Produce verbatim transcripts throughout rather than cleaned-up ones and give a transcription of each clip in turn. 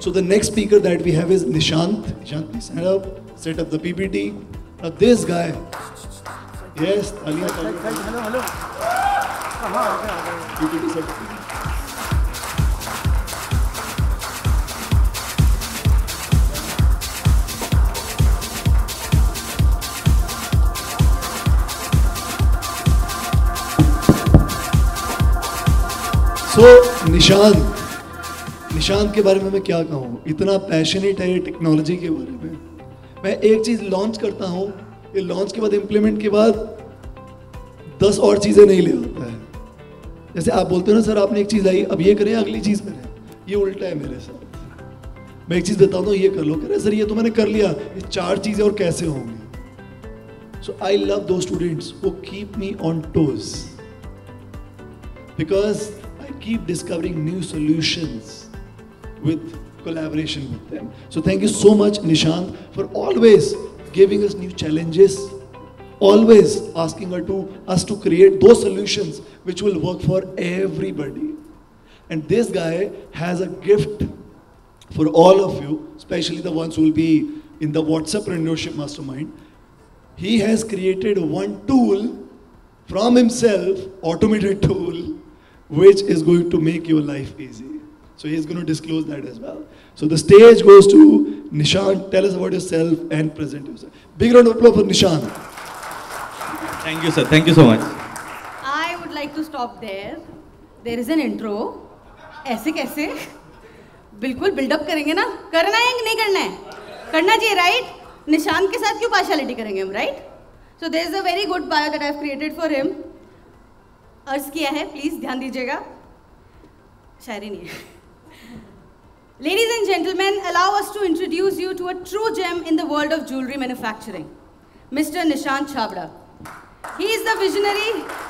So the next speaker that we have is Nishant. Nishant, please stand up, set up the P P T. Now this guy, yes, Talia, Talia. Hello, hello. P P T set. So Nishant Nishant के बारे में मैं क्या कहूँ, इतना passionate है ये technology के बारे में। मैं एक चीज़ लॉन्च करता हूँ, ये लॉन्च के बाद इम्प्लीमेंट के बाद दस और चीज़ें नहीं ले आता है। जैसे आप बोलते हो ना सर आपने एक चीज़ लाई, अब ये करें अगली चीज़ करें, ये उल्टा है मेरे साथ। मैं एक चीज़ बताता हूँ, ये कर लो, कह रहे सर ये तो मैंने कर लिया, ये चार चीज़ें और कैसे होंगी। So I love two students who keep me on toes because I keep discovering new solutions with collaboration with them. So thank you so much Nishant for always giving us new challenges, always asking her to, us to create those solutions which will work for everybody. And this guy has a gift for all of you, especially the ones who will be in the WhatsApp Entrepreneurship Mastermind. He has created one tool from himself, automated tool, which is going to make your life easy. So he's going to disclose that as well. So the stage goes to Nishant. Tell us about yourself and present yourself. Big round of applause for Nishant. Thank you, sir. Thank you so much. I would like to stop there. There is an intro. ऐसे कैसे? बिल्कुल buildup करेंगे ना? करना है कि नहीं करना है? करना चाहिए, right? निशांत के साथ क्यों partiality करेंगे हम, right? So there is a very good bio that I have created for him. अर्ज किया है, प्लीज ध्यान दीजिएगा, शायरी नहीं है। Ladies and gentlemen, allow us to introduce you to a true gem in the world of jewelry manufacturing, Mister Nishant Chhabra. He is the visionary.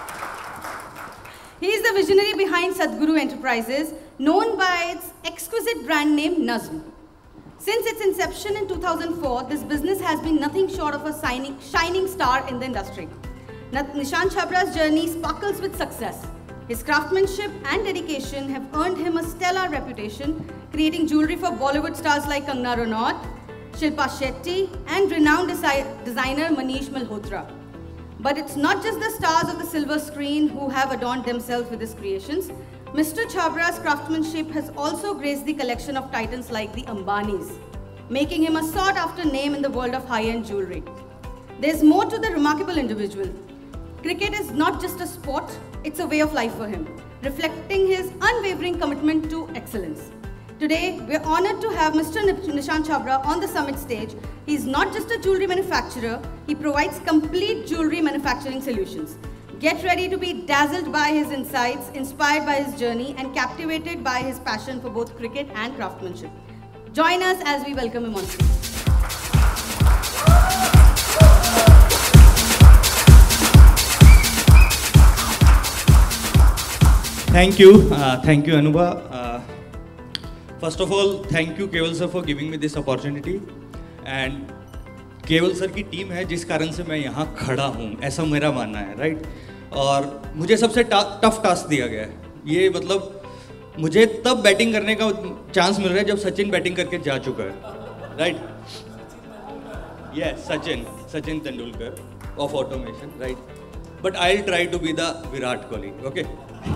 He is the visionary behind Sadhguru Enterprises, known by its exquisite brand name Nazm. Since its inception in two thousand four, this business has been nothing short of a shining, shining star in the industry. Nishant Chhabra's journey sparkles with success. His craftsmanship and dedication have earned him a stellar reputation, creating jewelry for Bollywood stars like Kangana Ranaut, Shilpa Shetty, and renowned desi designer Manish Malhotra. But it's not just the stars of the silver screen who have adorned themselves with his creations. Mister Chhabra's craftsmanship has also graced the collection of titans like the Ambanis, making him a sought-after name in the world of high-end jewelry. There's more to the remarkable individual. Cricket is not just a sport, it's a way of life for him, reflecting his unwavering commitment to excellence. Today, we're honored to have Mister Nishant Chhabra on the summit stage. He's not just a jewelry manufacturer, he provides complete jewelry manufacturing solutions. Get ready to be dazzled by his insights, inspired by his journey, and captivated by his passion for both cricket and craftsmanship. Join us as we welcome him on stage. Thank you, uh, thank you Anubha. Uh, first of all, thank you Keval sir for giving me this opportunity. And केवल sir की team है जिस कारण से मैं यहाँ खड़ा हूँ, ऐसा मेरा मानना है, राइट? और मुझे सबसे टफ टास्क दिया गया है। ये मतलब मुझे तब बैटिंग करने का चांस मिल रहा है जब सचिन बैटिंग करके जा चुका है, right? Yes, Sachin Sachin Tendulkar of automation, right? But I will try to be the Virat Kohli, okay?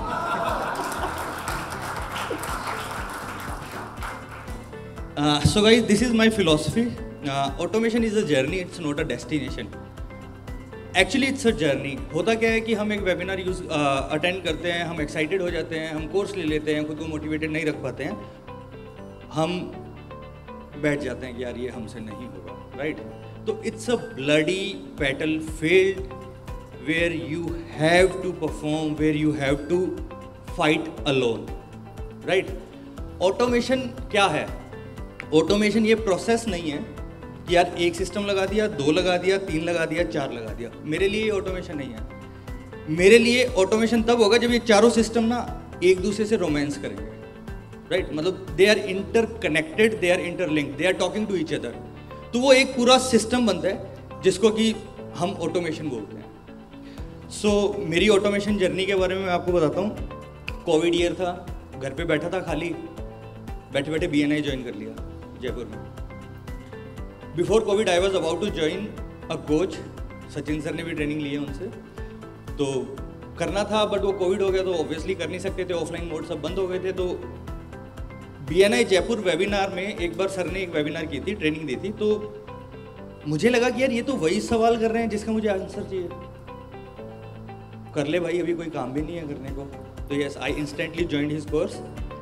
So guys, this is my philosophy. Uh, automation is a journey, it's not a destination. Actually it's a journey. होता क्या है कि हम एक webinar use attend करते हैं, हम excited हो जाते हैं, हम कोर्स ले लेते हैं, खुद को मोटिवेटेड नहीं रख पाते हैं, हम बैठ जाते हैं कि यार ये हमसे नहीं होगा, राइट? तो it's a bloody battlefield where you have to perform, where you have to fight alone, right? Automation क्या है? Automation ये प्रोसेस नहीं है कि यार एक सिस्टम लगा दिया, दो लगा दिया, तीन लगा दिया, चार लगा दिया। मेरे लिए ये ऑटोमेशन नहीं है। मेरे लिए ऑटोमेशन तब होगा जब ये चारों सिस्टम ना एक दूसरे से रोमांस करेंगे, राइट? मतलब they are interconnected, they are interlinked, they are talking to each other. तो वो एक पूरा सिस्टम बनता है जिसको कि हम ऑटोमेशन बोलते हैं। सो so, मेरी ऑटोमेशन जर्नी के बारे में मैं आपको बताता हूँ। कोविड ईयर था, घर पे बैठा था खाली, बैठे बैठे बी एन आई ज्वाइन कर लिया जयपुर में। Before covid I was about to join a coach, Sachin sir ने भी ट्रेनिंग ली है उनसे, तो करना था बट वो कोविड हो गया तो ऑब्वियसली कर नहीं सकते थे, ऑफलाइन मोड सब बंद हो गए थे। तो B N I Jaipur webinar में एक बार सर ने एक वेबिनार की थी, ट्रेनिंग दी थी, तो मुझे लगा कि यार ये तो वही सवाल कर रहे हैं जिसका मुझे आंसर चाहिए, कर ले भाई, अभी कोई काम भी नहीं है करने को। तो yes, I instantly joined his course.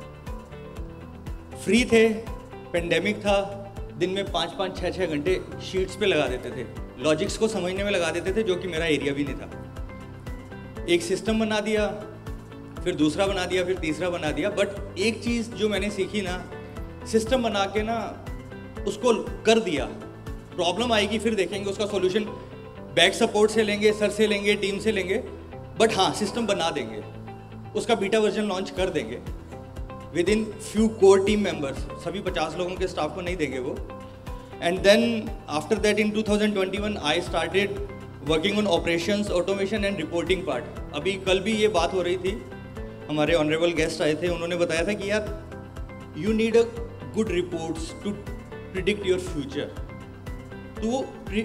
Free थे, पेंडेमिक था, दिन में पाँच पाँच छः छः घंटे शीट्स पे लगा देते थे, लॉजिक्स को समझने में लगा देते थे, जो कि मेरा एरिया भी नहीं था। एक सिस्टम बना दिया, फिर दूसरा बना दिया, फिर तीसरा बना दिया। बट एक चीज़ जो मैंने सीखी ना, सिस्टम बना के ना उसको कर दिया, प्रॉब्लम आएगी फिर देखेंगे उसका सॉल्यूशन, बैक सपोर्ट से लेंगे, सर से लेंगे, टीम से लेंगे, बट हाँ सिस्टम बना देंगे, उसका बीटा वर्जन लॉन्च कर देंगे with in few core team members, सभी पचास लोगों के स्टाफ को नहीं देंगे वो। And then after that in two thousand twenty one I started working on operations, automation and reporting part. अभी कल भी ये बात हो रही थी, हमारे ऑनरेबल गेस्ट आए थे, उन्होंने बताया था कि यार you need a good reports to predict your future. तो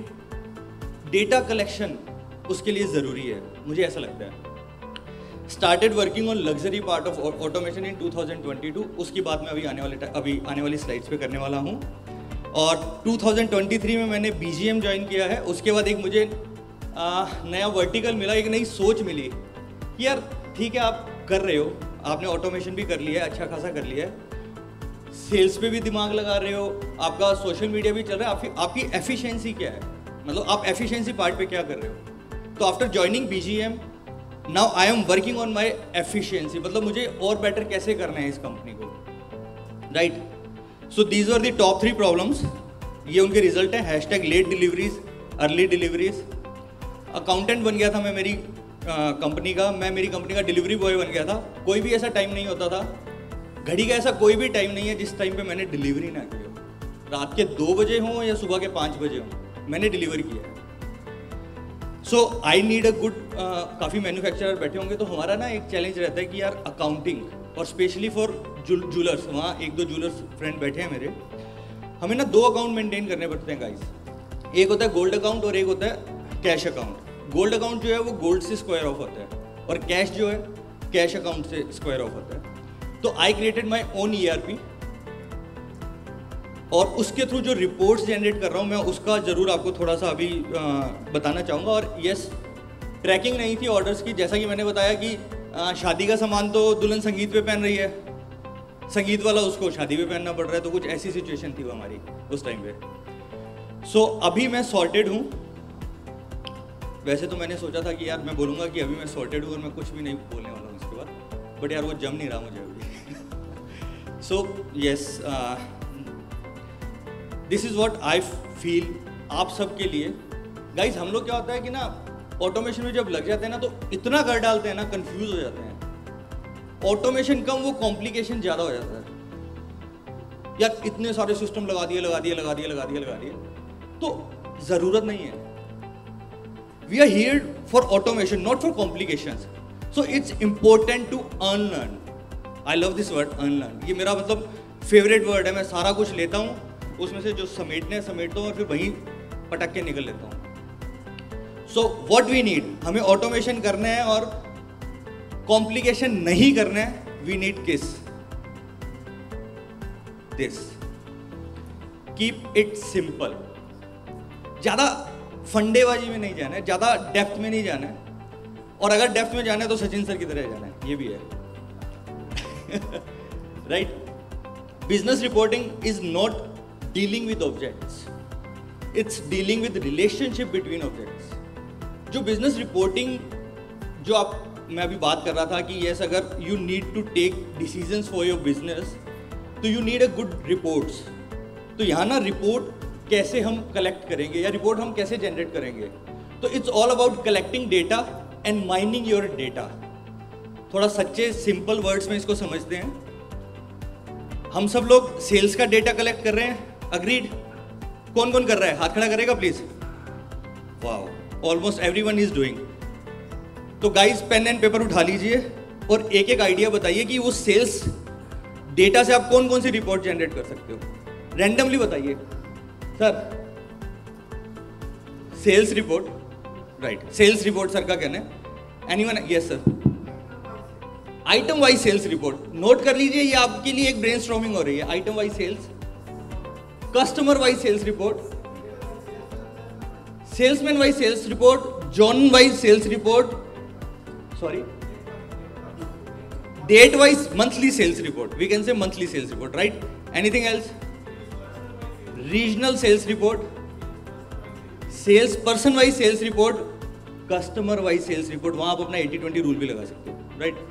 डेटा कलेक्शन उसके लिए ज़रूरी है, मुझे ऐसा लगता है। Started working on luxury part of automation in two thousand twenty two, उसकी बात मैं अभी आने वाले अभी आने वाली स्लाइड्स पे करने वाला हूँ। और टू थाउजेंड ट्वेंटी थ्री में मैंने बी जी एम ज्वाइन किया है। उसके बाद एक मुझे आ, नया वर्टिकल मिला, एक नई सोच मिली कि यार ठीक है आप कर रहे हो, आपने ऑटोमेशन भी कर लिया है, अच्छा खासा कर लिया है, सेल्स पे भी दिमाग लगा रहे हो, आपका सोशल मीडिया भी चल रहा है, आपकी आपकी एफिशिएंसी क्या है, मतलब आप एफिशिएंसी पार्ट पे क्या कर रहे हो। तो after joining B G M now I am working on my efficiency, मतलब मुझे और बेटर कैसे करना है इस कंपनी को, right. So these are the top three problems, ये उनके रिजल्ट है। Hashtag late deliveries, early deliveries. Accountant बन गया था मैं मेरी कंपनी uh, का, मैं मेरी कंपनी का डिलीवरी बॉय बन गया था। कोई भी ऐसा टाइम नहीं होता था, घड़ी का ऐसा कोई भी टाइम नहीं है जिस टाइम पे मैंने डिलीवरी ना की हो, रात के दो बजे हों या सुबह के पाँच बजे हों, मैंने डिलीवरी किया है। So I need a good, काफ़ी मैन्युफैक्चरर बैठे होंगे तो हमारा ना एक चैलेंज रहता है कि यार अकाउंटिंग, और स्पेशली फॉर जूलर्स, वहाँ एक दो जूलर्स फ्रेंड बैठे हैं मेरे, हमें ना दो अकाउंट मेंटेन करने पड़ते हैं गाइस। एक होता है गोल्ड अकाउंट और एक होता है कैश अकाउंट। गोल्ड अकाउंट जो है वो गोल्ड से स्क्वायर ऑफ होता है और कैश जो है कैश अकाउंट से स्क्वायर ऑफ होता है। तो I created my own E R P और उसके थ्रू जो रिपोर्ट्स जनरेट कर रहा हूँ मैं उसका ज़रूर आपको थोड़ा सा अभी आ, बताना चाहूँगा। और यस, ट्रैकिंग नहीं थी ऑर्डर्स की, जैसा कि मैंने बताया कि आ, शादी का सामान तो दुल्हन संगीत पे पहन रही है, संगीत वाला उसको शादी पे पहनना पड़ रहा है, तो कुछ ऐसी सिचुएशन थी वो हमारी उस टाइम पे। सो so, अभी मैं सॉर्टेड हूँ। वैसे तो मैंने सोचा था कि यार मैं बोलूँगा कि अभी मैं सॉर्टेड हूँ और मैं कुछ भी नहीं बोलने वाला हूँ इसके बाद, बट यार वो जम नहीं रहा मुझे अभी। So yes, this is what I feel आप सबके लिए। गाइज हम लोग क्या होता है कि ना ऑटोमेशन में जब लग जाते हैं ना तो इतना कर डालते हैं ना, कंफ्यूज हो जाते हैं। ऑटोमेशन कम, वो कॉम्प्लिकेशन ज़्यादा हो जाता है। यार इतने सारे सिस्टम लगा दिए लगा दिए लगा दिए लगा दिए लगा दिए, तो ज़रूरत नहीं है। We are here for automation, not for complications. So it's important to unlearn. I love this word unlearn, ये मेरा मतलब फेवरेट वर्ड है। मैं सारा कुछ लेता हूँ, उसमें से जो समेटने समेटता हूँ और फिर वहीं पटक के निकल लेता हूँ। सो व्हाट वी नीड, हमें ऑटोमेशन करना है और कॉम्प्लिकेशन नहीं करना है। We need kiss this, keep it simple. ज़्यादा फंडेबाजी में नहीं जाना है, ज़्यादा डेप्थ में नहीं जाना है, और अगर डेप्थ में जाना है तो सचिन सर की तरह जाना है, ये भी है। Right, business reporting is not dealing with objects, it's dealing with relationship between objects. जो बिजनेस रिपोर्टिंग जो आप मैं अभी बात कर रहा था कि यस, अगर you need to take decisions for your business तो you need a good reports. तो यहाँ ना रिपोर्ट कैसे हम कलेक्ट करेंगे या रिपोर्ट हम कैसे जनरेट करेंगे, तो it's all about collecting data and mining your data. थोड़ा सच्चे सिंपल वर्ड्स में इसको समझते हैं। हम सब लोग सेल्स का डेटा कलेक्ट कर रहे हैं, अग्रीड? कौन कौन कर रहा है, हाथ खड़ा करेगा please. Wow, almost everyone is doing. तो गाइस पेन एंड पेपर उठा लीजिए और एक एक आइडिया बताइए कि वो सेल्स डेटा से आप कौन कौन सी रिपोर्ट जनरेट कर सकते हो? रैंडमली बताइए sir. Sales report, right, sales report sir का कहना है। Anyone? Yes sir. Item wise sales report, note कर लीजिए, ये आपके लिए एक ब्रेनस्टॉर्मिंग हो रही है। Item wise sales, customer wise sales report, salesman wise sales report, zone wise sales report, sorry date wise monthly sales report, we can say monthly sales report, right? Anything else? Regional sales report, sales person wise sales report, customer wise sales report, वहां आप अपना eighty twenty rule भी लगा सकते हो, right?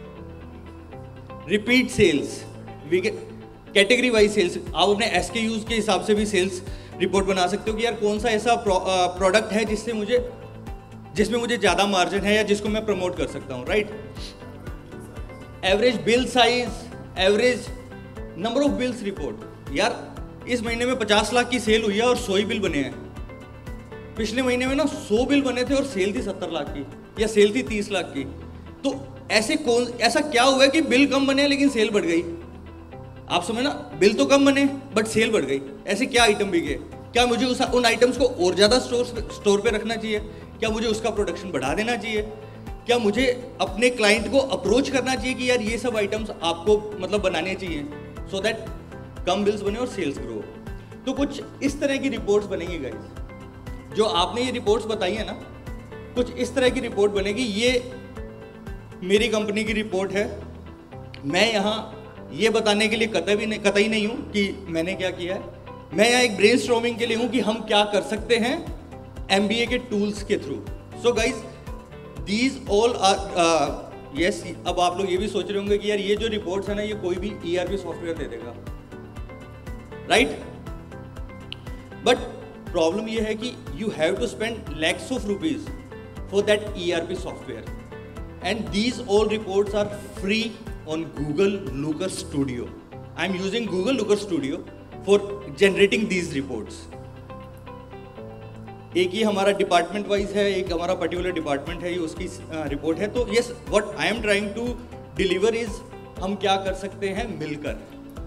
Repeat sales, we category wise sales, आप अपने SKUs के हिसाब से भी सेल्स रिपोर्ट बना सकते हो कि यार कौन सा ऐसा प्रोडक्ट है जिससे मुझे जिसमें मुझे ज़्यादा मार्जिन है या जिसको मैं प्रमोट कर सकता हूँ, right? Average bill size, average number of bills report, यार इस महीने में पचास लाख की सेल हुई है और सौ ही बिल बने हैं। पिछले महीने में ना सौ बिल बने थे और सेल थी सत्तर लाख की या सेल थी तीस लाख की। तो ऐसे कौन ऐसा क्या हुआ है कि बिल कम बने लेकिन सेल बढ़ गई? आप समझ ना, बिल तो कम बने बट सेल बढ़ गई। ऐसे क्या आइटम बिके? क्या मुझे उस उन आइटम्स को और ज़्यादा स्टोर स्टोर पे रखना चाहिए? क्या मुझे उसका प्रोडक्शन बढ़ा देना चाहिए? क्या मुझे अपने क्लाइंट को अप्रोच करना चाहिए कि यार ये सब आइटम्स आपको मतलब बनाने चाहिए सो दैट कम बिल्स बने और सेल्स ग्रो? तो कुछ इस तरह की रिपोर्ट्स बनेंगी गाइस। जो आपने ये रिपोर्ट्स बताई है ना, कुछ इस तरह की रिपोर्ट बनेगी। ये मेरी कंपनी की रिपोर्ट है। मैं यहाँ ये बताने के लिए कतई भी नहीं कतई नहीं हूँ कि मैंने क्या किया है। मैं यहाँ एक ब्रेनस्टॉर्मिंग के लिए हूँ कि हम क्या कर सकते हैं एमबीए के टूल्स के थ्रू। So guys these all are yes. अब आप लोग ये भी सोच रहे होंगे कि यार ये जो रिपोर्ट्स है ना, ये कोई भी ईआरपी सॉफ्टवेयर दे देगा, राइट? बट प्रॉब्लम ये है कि you have to spend lakhs of rupees for that ERP software and these all reports are free on Google Looker Studio. I am using Google Looker Studio for generating these reports. एक ही हमारा department wise है, एक हमारा particular department है, ये उसकी report है। तो yes, what I am trying to deliver is हम क्या कर सकते हैं मिलकर।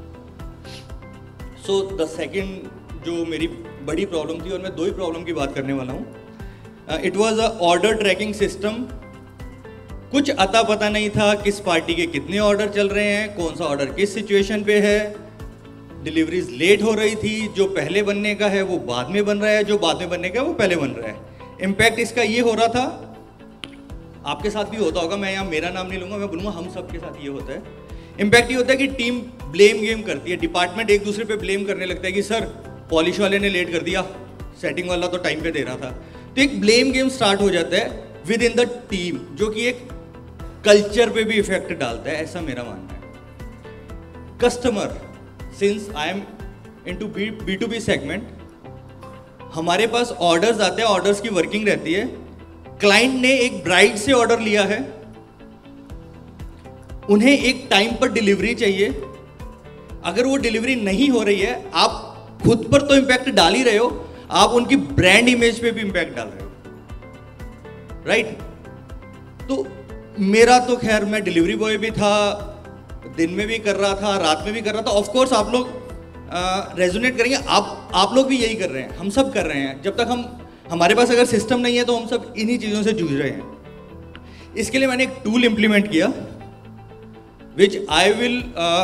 सो द सेकंड जो मेरी बड़ी प्रॉब्लम थी, और मैं दो ही प्रॉब्लम की बात करने वाला हूँ, it was a order tracking system. कुछ अता पता नहीं था किस पार्टी के कितने ऑर्डर चल रहे हैं, कौन सा ऑर्डर किस सिचुएशन पे है। डिलीवरीज लेट हो रही थी, जो पहले बनने का है वो बाद में बन रहा है, जो बाद में बनने का है वो पहले बन रहा है। इम्पैक्ट इसका ये हो रहा था, आपके साथ भी होता होगा, मैं यहाँ मेरा नाम नहीं लूँगा, मैं बोलूँगा हम सब के साथ ये होता है। इम्पैक्ट ये होता है कि टीम ब्लेम गेम करती है, डिपार्टमेंट एक दूसरे पे ब्लेम करने लगता है कि सर पॉलिश वाले ने लेट कर दिया, सेटिंग वाला तो टाइम पे दे रहा था। तो एक ब्लेम गेम स्टार्ट हो जाता है विद इन द टीम, जो कि एक कल्चर पे भी इफेक्ट डालता है, ऐसा मेरा मानना है। Customer, since I am into B B to B segment, हमारे पास ऑर्डर्स आते हैं, ऑर्डर्स की वर्किंग रहती है। क्लाइंट ने एक ब्राइड से ऑर्डर लिया है, उन्हें एक टाइम पर डिलीवरी चाहिए। अगर वो डिलीवरी नहीं हो रही है, आप खुद पर तो इंपैक्ट डाल ही रहे हो, आप उनकी ब्रांड इमेज पे भी इंपैक्ट डाल रहे हो, राइट? तो मेरा तो खैर, मैं डिलीवरी बॉय भी था, दिन में भी कर रहा था, रात में भी कर रहा था। ऑफ कोर्स आप लोग रेजोनेट करेंगे, आप आप लोग भी यही कर रहे हैं, हम सब कर रहे हैं। जब तक हम हमारे पास अगर सिस्टम नहीं है तो हम सब इन्हीं चीज़ों से जूझ रहे हैं। इसके लिए मैंने एक टूल इंप्लीमेंट किया विच आई विल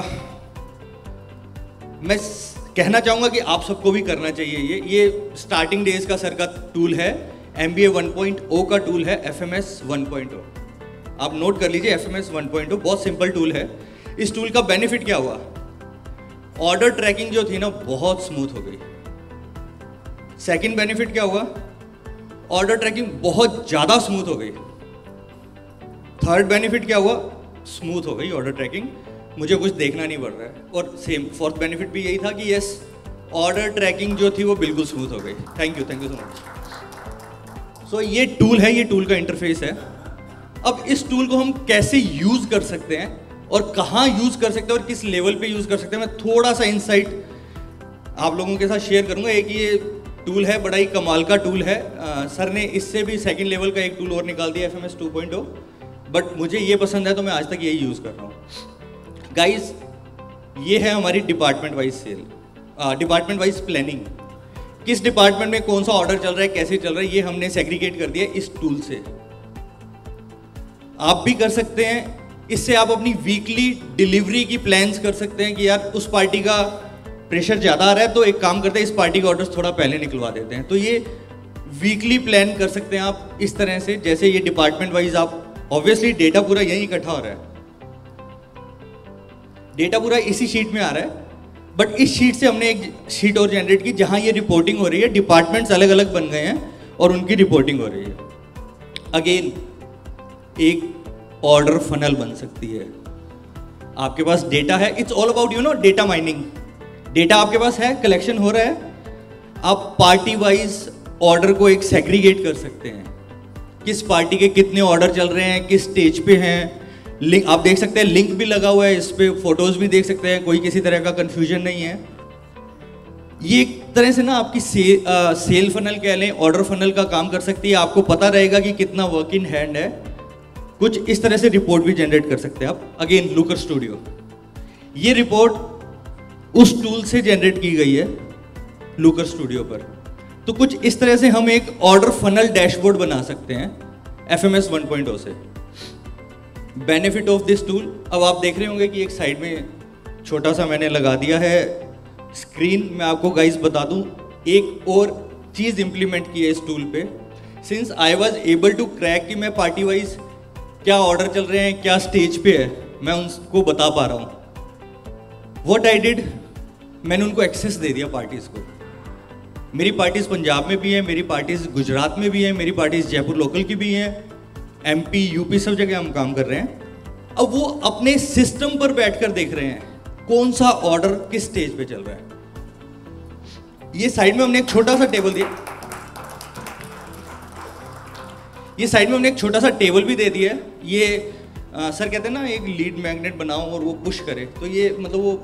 मैं कहना चाहूँगा कि आप सबको भी करना चाहिए। ये ये स्टार्टिंग डेज का सर का टूल है, M B A one point O का टूल है, F M S one point O. आप नोट कर लीजिए, F M S one point O बहुत सिंपल टूल है। इस टूल का बेनिफिट क्या हुआ? ऑर्डर ट्रैकिंग जो थी ना बहुत स्मूथ हो गई। सेकंड बेनिफिट क्या हुआ? ऑर्डर ट्रैकिंग बहुत ज़्यादा स्मूथ हो गई। थर्ड बेनिफिट क्या हुआ? स्मूथ हो गई ऑर्डर ट्रैकिंग, मुझे कुछ देखना नहीं पड़ रहा है। और सेम फोर्थ बेनिफिट भी यही था कि यस, ऑर्डर ट्रैकिंग जो थी वो बिल्कुल स्मूथ हो गई। Thank you thank you so much. So ये टूल है, ये टूल का इंटरफेस है। अब इस टूल को हम कैसे यूज़ कर सकते हैं और कहाँ यूज़ कर सकते हैं और किस लेवल पे यूज़ कर सकते हैं, मैं थोड़ा सा इंसाइट आप लोगों के साथ शेयर करूँगा। एक ये टूल है, बड़ा ही कमाल का टूल है। आ, सर ने इससे भी सेकंड लेवल का एक टूल और निकाल दिया, F M S two point O, but मुझे ये पसंद है तो मैं आज तक यही यूज़ कर रहा हूँ। गाइज, ये है हमारी department wise sale, department wise planning. किस डिपार्टमेंट में कौन सा ऑर्डर चल रहा है, कैसे चल रहा है, ये हमने सेग्रीगेट कर दिया इस टूल से। आप भी कर सकते हैं, इससे आप अपनी वीकली डिलीवरी की प्लान्स कर सकते हैं कि यार उस पार्टी का प्रेशर ज़्यादा आ रहा है तो एक काम करते हैं इस पार्टी का ऑर्डर्स थोड़ा पहले निकलवा देते हैं। तो ये वीकली प्लान कर सकते हैं आप इस तरह से, जैसे ये डिपार्टमेंट वाइज आप ऑब्वियसली डेटा पूरा यहीं इकट्ठा हो रहा है, डेटा पूरा इसी शीट में आ रहा है, बट इस शीट से हमने एक शीट और जनरेट की जहां ये रिपोर्टिंग हो रही है, डिपार्टमेंट्स अलग अलग बन गए हैं और उनकी रिपोर्टिंग हो रही है। अगेन एक ऑर्डर फनल बन सकती है। आपके पास डेटा है, it's all about you know data mining. Data आपके पास है, कलेक्शन हो रहा है, आप पार्टी वाइज ऑर्डर को एक सेग्रीगेट कर सकते हैं, किस पार्टी के कितने ऑर्डर चल रहे हैं, किस स्टेज पे हैं। लिंक आप देख सकते हैं, लिंक भी लगा हुआ है इस पे, फोटोज भी देख सकते हैं, कोई किसी तरह का कंफ्यूजन नहीं है। ये एक तरह से ना आपकी से, आ, सेल फनल कह लें, ऑर्डर फनल का काम कर सकती है। आपको पता रहेगा कि कितना वर्क इन हैंड है। कुछ इस तरह से रिपोर्ट भी जनरेट कर सकते हैं आप। अगेन लूकर स्टूडियो, ये रिपोर्ट उस टूल से जनरेट की गई है लूकर स्टूडियो पर। तो कुछ इस तरह से हम एक ऑर्डर फनल डैशबोर्ड बना सकते हैं F M S one point O से। बेनिफिट ऑफ दिस टूल, अब आप देख रहे होंगे कि एक साइड में छोटा सा मैंने लगा दिया है स्क्रीन। मैं आपको गाइस बता दूं, एक और चीज़ इंप्लीमेंट की है इस टूल पे। Since I was able to crack कि मैं पार्टी वाइज क्या ऑर्डर चल रहे हैं, क्या स्टेज पे है, मैं उनको बता पा रहा हूँ। वॉट आई डिड, मैंने उनको एक्सेस दे दिया पार्टीज़ को। मेरी पार्टीज़ पंजाब में भी हैं, मेरी पार्टीज़ गुजरात में भी हैं, मेरी पार्टीज़ जयपुर लोकल की भी हैं, एमपी यूपी सब जगह हम काम कर रहे हैं। अब वो अपने सिस्टम पर बैठकर देख रहे हैं कौन सा ऑर्डर किस स्टेज पे चल रहा है। ये साइड में हमने एक छोटा सा टेबल दिया, ये साइड में हमने एक छोटा सा टेबल भी दे दिया है। ये आ, सर कहते हैं ना एक लीड मैग्नेट बनाओ और वो पुश करे, तो ये मतलब वो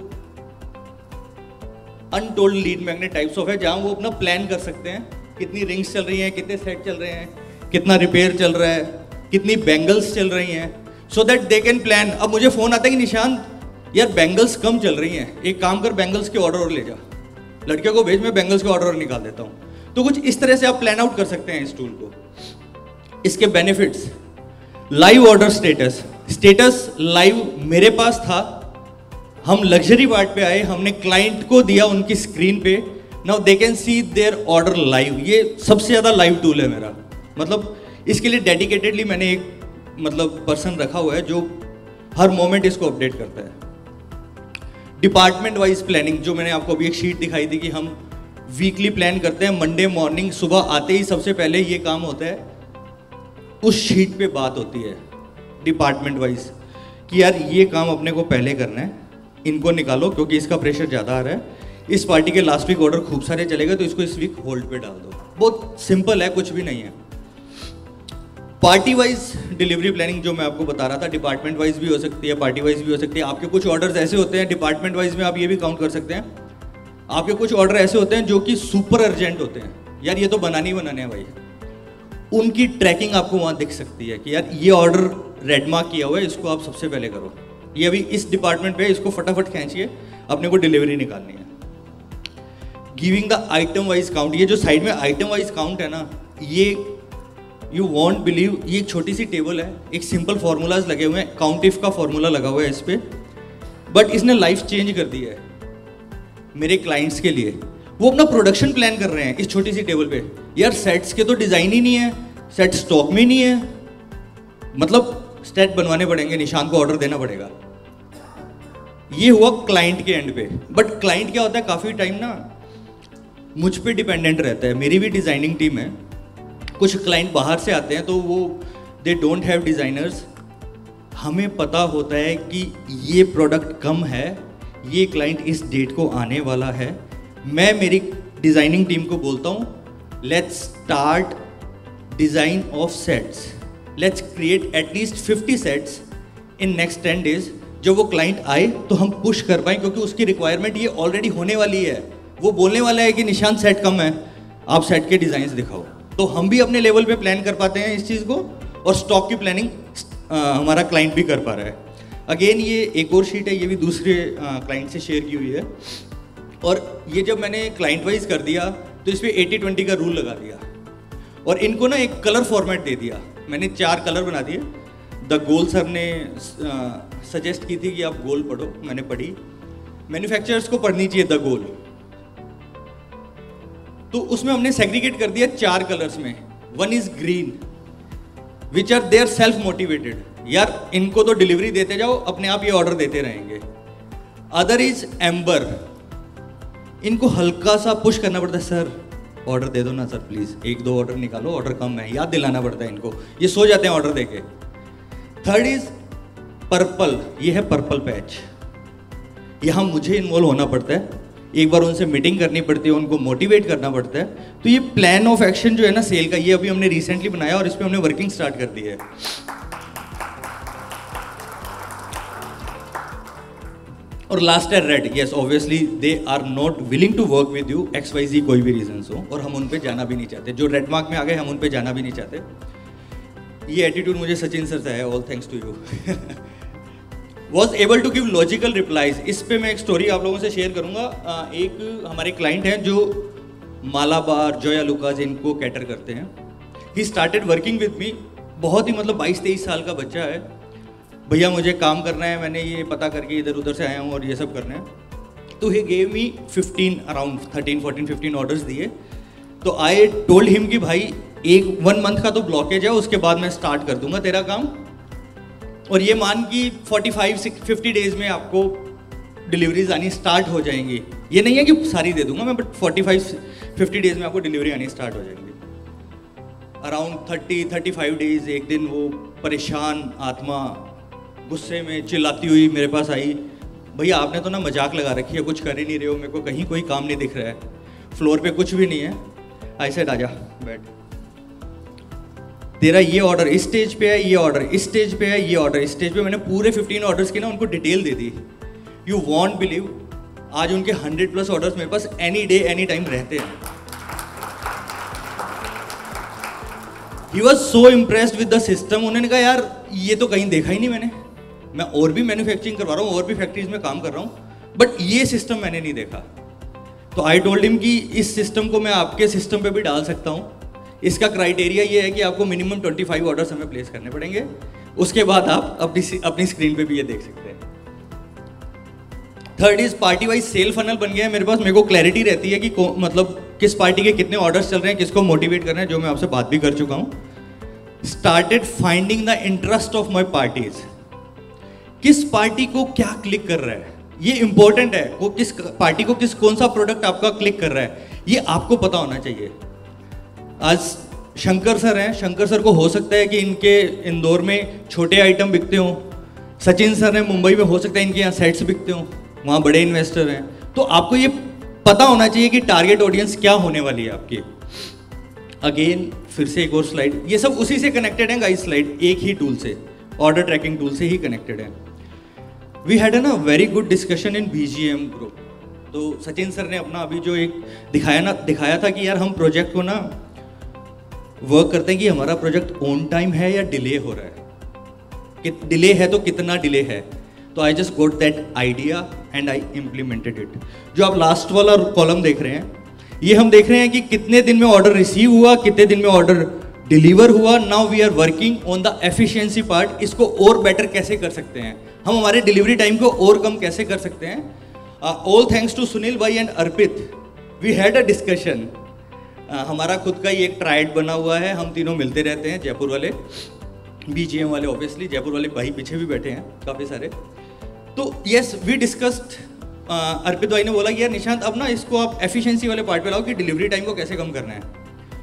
untold lead magnet types of है, जहां वो अपना प्लान कर सकते हैं कितनी रिंग्स चल रही हैं, कितने सेट चल रहे हैं, कितना रिपेयर चल रहा है, कितनी बैंगल्स चल रही हैं, so that they can plan. अब मुझे फोन आता है कि निशांत यार बैंगल्स कम चल रही हैं, एक काम कर बैंगल्स के ऑर्डर और ले जा, लड़कियों को भेज, मैं बैंगल्स के ऑर्डर और निकाल देता हूँ। तो कुछ इस तरह से आप प्लान आउट कर सकते हैं इस टूल को। इसके benefits, live order status, status live मेरे पास था, हम लग्जरी पार्ट पे आए, हमने क्लाइंट को दिया उनकी स्क्रीन पे, now they can see their order live. ये सबसे ज़्यादा लाइव टूल है मेरा, मतलब इसके लिए डेडिकेटेडली मैंने एक मतलब पर्सन रखा हुआ है जो हर मोमेंट इसको अपडेट करता है। डिपार्टमेंट वाइज प्लानिंग, जो मैंने आपको अभी एक शीट दिखाई थी कि हम वीकली प्लान करते हैं, मंडे मॉर्निंग सुबह आते ही सबसे पहले ये काम होता है, उस शीट पे बात होती है डिपार्टमेंट वाइज कि यार ये काम अपने को पहले करना है, इनको निकालो क्योंकि इसका प्रेशर ज़्यादा आ रहा है, इस पार्टी के लास्ट वीक ऑर्डर खूब सारे चलेगा तो इसको इस वीक होल्ड पे डाल दो। बहुत सिंपल है, कुछ भी नहीं है। पार्टी वाइज डिलीवरी प्लानिंग जो मैं आपको बता रहा था, डिपार्टमेंट वाइज भी हो सकती है, पार्टी वाइज भी हो सकती है। आपके कुछ ऑर्डर्स ऐसे होते हैं, डिपार्टमेंट वाइज में आप ये भी काउंट कर सकते हैं, आपके कुछ ऑर्डर ऐसे होते हैं जो कि सुपर अर्जेंट होते हैं, यार ये तो बनाने ही बनाने हैं भाई, उनकी ट्रैकिंग आपको वहाँ दिख सकती है कि यार ये ऑर्डर रेड मार्क किया हुआ है, इसको आप सबसे पहले करो, ये अभी इस डिपार्टमेंट पे, इसको फटाफट खींचिए, अपने को डिलीवरी निकालनी है। Giving the item wise count, ये जो साइड में आइटम वाइज काउंट है ना, ये यू वॉन्ट बिलीव, ये एक छोटी सी टेबल है, एक सिंपल फार्मूलाज लगे हुए हैं, काउंट इफ का फार्मूला लगा हुआ है इस पे, बट इसने लाइफ चेंज कर दी है मेरे क्लाइंट्स के लिए। वो अपना प्रोडक्शन प्लान कर रहे हैं इस छोटी सी टेबल पे, यार सेट्स के तो डिजाइन ही नहीं है, सेट स्टॉक में नहीं है, मतलब सेट बनवाने पड़ेंगे, निशान को ऑर्डर देना पड़ेगा। ये हुआ क्लाइंट के एंड पे, बट क्लाइंट क्या होता है, काफी टाइम ना मुझ पे डिपेंडेंट रहता है, मेरी भी डिजाइनिंग टीम है, कुछ क्लाइंट बाहर से आते हैं तो वो दे डोंट हैव डिजाइनर्स, हमें पता होता है कि ये प्रोडक्ट कम है, ये क्लाइंट इस डेट को आने वाला है, मैं मेरी डिजाइनिंग टीम को बोलता हूँ let's start design of sets, let's create at least fifty sets in next ten days. जब वो क्लाइंट आए तो हम पुश कर पाएँ, क्योंकि उसकी रिक्वायरमेंट ये ऑलरेडी होने वाली है, वो बोलने वाला है कि निशान सेट कम है, आप सेट के डिजाइन दिखाओ, तो हम भी अपने लेवल पे प्लान कर पाते हैं इस चीज़ को, और स्टॉक की प्लानिंग हमारा क्लाइंट भी कर पा रहा है। अगेन ये एक और शीट है, ये भी दूसरे क्लाइंट से शेयर की हुई है। और ये जब मैंने क्लाइंट वाइज कर दिया तो इस पर एटी ट्वेंटी का रूल लगा दिया और इनको ना एक कलर फॉर्मेट दे दिया। मैंने चार कलर बना दिए। द गोल सर ने सजेस्ट की थी कि आप गोल पढ़ो, मैंने पढ़ी। मैन्युफैक्चरर्स को पढ़नी चाहिए द गोल, तो उसमें हमने सेग्रीगेट कर दिया चार कलर्स में। One is green which are their self motivated, यार इनको तो डिलीवरी देते जाओ, अपने आप ये ऑर्डर देते रहेंगे। अदर इज एम्बर, इनको हल्का सा पुश करना पड़ता है, सर ऑर्डर दे दो ना सर प्लीज, एक दो ऑर्डर निकालो, ऑर्डर कम है, याद दिलाना पड़ता है इनको, ये सो जाते हैं ऑर्डर देके। थर्ड इज पर्पल, ये है पर्पल पैच, यहाँ मुझे इन्वॉल्व होना पड़ता है, एक बार उनसे मीटिंग करनी पड़ती है, उनको मोटिवेट करना पड़ता है। तो ये प्लान ऑफ एक्शन जो है ना सेल का, ये अभी हमने रिसेंटली बनाया और इस पर हमने वर्किंग स्टार्ट कर दी है। और लास्ट है red, yes obviously they are not willing to work with you, X Y Z कोई भी रीजन हो, और हम उन पे जाना भी नहीं चाहते। जो रेड मार्क में आ गए हम उन पे जाना भी नहीं चाहते। ये एटीट्यूड मुझे सचिन सर से है, all thanks to you. Was able to give logical replies, इस पे मैं एक स्टोरी आप लोगों से शेयर करूंगा। एक हमारे क्लाइंट हैं जो मालाबार, जोया लुकास इनको कैटर करते हैं। He started working with me, बहुत ही मतलब बाईस तेईस साल का बच्चा है। भैया मुझे काम करना है, मैंने ये पता करके इधर उधर से आया हूँ और ये सब करना है। तो he gave me fifteen around thirteen fourteen fifteen orders दिए। तो आई टोल्ड हिम कि भाई एक वन मंथ का तो ब्लॉकेज है, उसके बाद मैं स्टार्ट कर दूंगा तेरा काम, और ये मान कि पैंतालीस फिफ्टी डेज में आपको डिलीवरीज आनी स्टार्ट हो जाएंगी। ये नहीं है कि सारी दे दूंगा मैं, बट पैंतालीस फिफ्टी डेज में आपको डिलीवरी आनी स्टार्ट हो जाएंगी। Around thirty thirty five days, एक दिन वो परेशान आत्मा गुस्से में चिल्लाती हुई मेरे पास आई, भैया आपने तो ना मजाक लगा रखी है, कुछ कर ही नहीं रहे हो, मेरे को कहीं कोई काम नहीं दिख रहा है, फ्लोर पे कुछ भी नहीं है। आई सेड आजा बैठ, तेरा ये ऑर्डर इस स्टेज पे है, ये ऑर्डर इस स्टेज पे है, ये ऑर्डर इस स्टेज पे। मैंने पूरे फिफ्टीन ऑर्डर्स की ना उनको डिटेल दे दी। यू वॉन्ट बिलीव, आज उनके हंड्रेड प्लस ऑर्डर्स मेरे पास एनी डे एनी टाइम रहते हैं। He was so impressed with the system. उन्होंने कहा यार ये तो कहीं देखा ही नहीं मैंने, मैं और भी मैन्युफैक्चरिंग करवा रहा हूँ, और भी फैक्ट्रीज में काम कर रहा हूँ, बट ये सिस्टम मैंने नहीं देखा। तो आई टोल्ड हिम कि इस सिस्टम को मैं आपके सिस्टम पे भी डाल सकता हूँ। इसका क्राइटेरिया ये है कि आपको मिनिमम पच्चीस ऑर्डर्स हमें प्लेस करने पड़ेंगे, उसके बाद आप अपनी अपनी स्क्रीन पे भी ये देख सकते हैं। Third is party wise sale funnel बन गया है मेरे पास। मेरे को क्लैरिटी रहती है कि मतलब किस पार्टी के कितने ऑर्डर्स चल रहे हैं, किसको मोटिवेट करना है, जो मैं आपसे बात भी कर चुका हूँ। Started finding the interest of my parties, किस पार्टी को क्या क्लिक कर रहा है, ये इंपॉर्टेंट है। वो किस पार्टी को किस कौन सा प्रोडक्ट आपका क्लिक कर रहा है, ये आपको पता होना चाहिए। आज शंकर सर हैं, शंकर सर को हो सकता है कि इनके इंदौर में छोटे आइटम बिकते हों, सचिन सर हैं मुंबई में, हो सकता है इनके यहाँ सेट्स बिकते हों, वहाँ बड़े इन्वेस्टर हैं। तो आपको ये पता होना चाहिए कि टारगेट ऑडियंस क्या होने वाली है आपकी। अगेन फिर से एक और स्लाइड, ये सब उसी से कनेक्टेड है गाइस, स्लाइड एक ही टूल से, ऑर्डर ट्रैकिंग टूल से ही कनेक्टेड है। We had an a very good discussion in B G M group. तो सचिन सर ने अपना अभी जो एक दिखाया ना दिखाया था कि यार हम प्रोजेक्ट को ना वर्क करते हैं कि हमारा प्रोजेक्ट ऑन टाइम है या डिले हो रहा है, कि डिले है तो कितना डिले है। तो I just got that idea and I implemented it. जो आप लास्ट वाला कॉलम देख रहे हैं, ये हम देख रहे हैं कि कितने दिन में ऑर्डर रिसीव हुआ, कितने दिन में ऑर्डर डिलीवर हुआ। Now we are working on the efficiency part, इसको और बेटर कैसे कर सकते हैं, हम हमारे डिलीवरी टाइम को और कम कैसे कर सकते हैं। All thanks to Sunil bhai and Arpit, we had a discussion. हमारा खुद का ही एक ट्राइड बना हुआ है, हम तीनों मिलते रहते हैं, जयपुर वाले, बीजीएम वाले, ऑब्वियसली जयपुर वाले भाई पीछे भी बैठे हैं काफ़ी सारे। तो यस वी डिस्कस्ड, अर्पित भाई ने बोला कि यार निशांत अब ना इसको आप एफिशिएंसी वाले पार्ट पे लाओ कि डिलीवरी टाइम को कैसे कम करना है।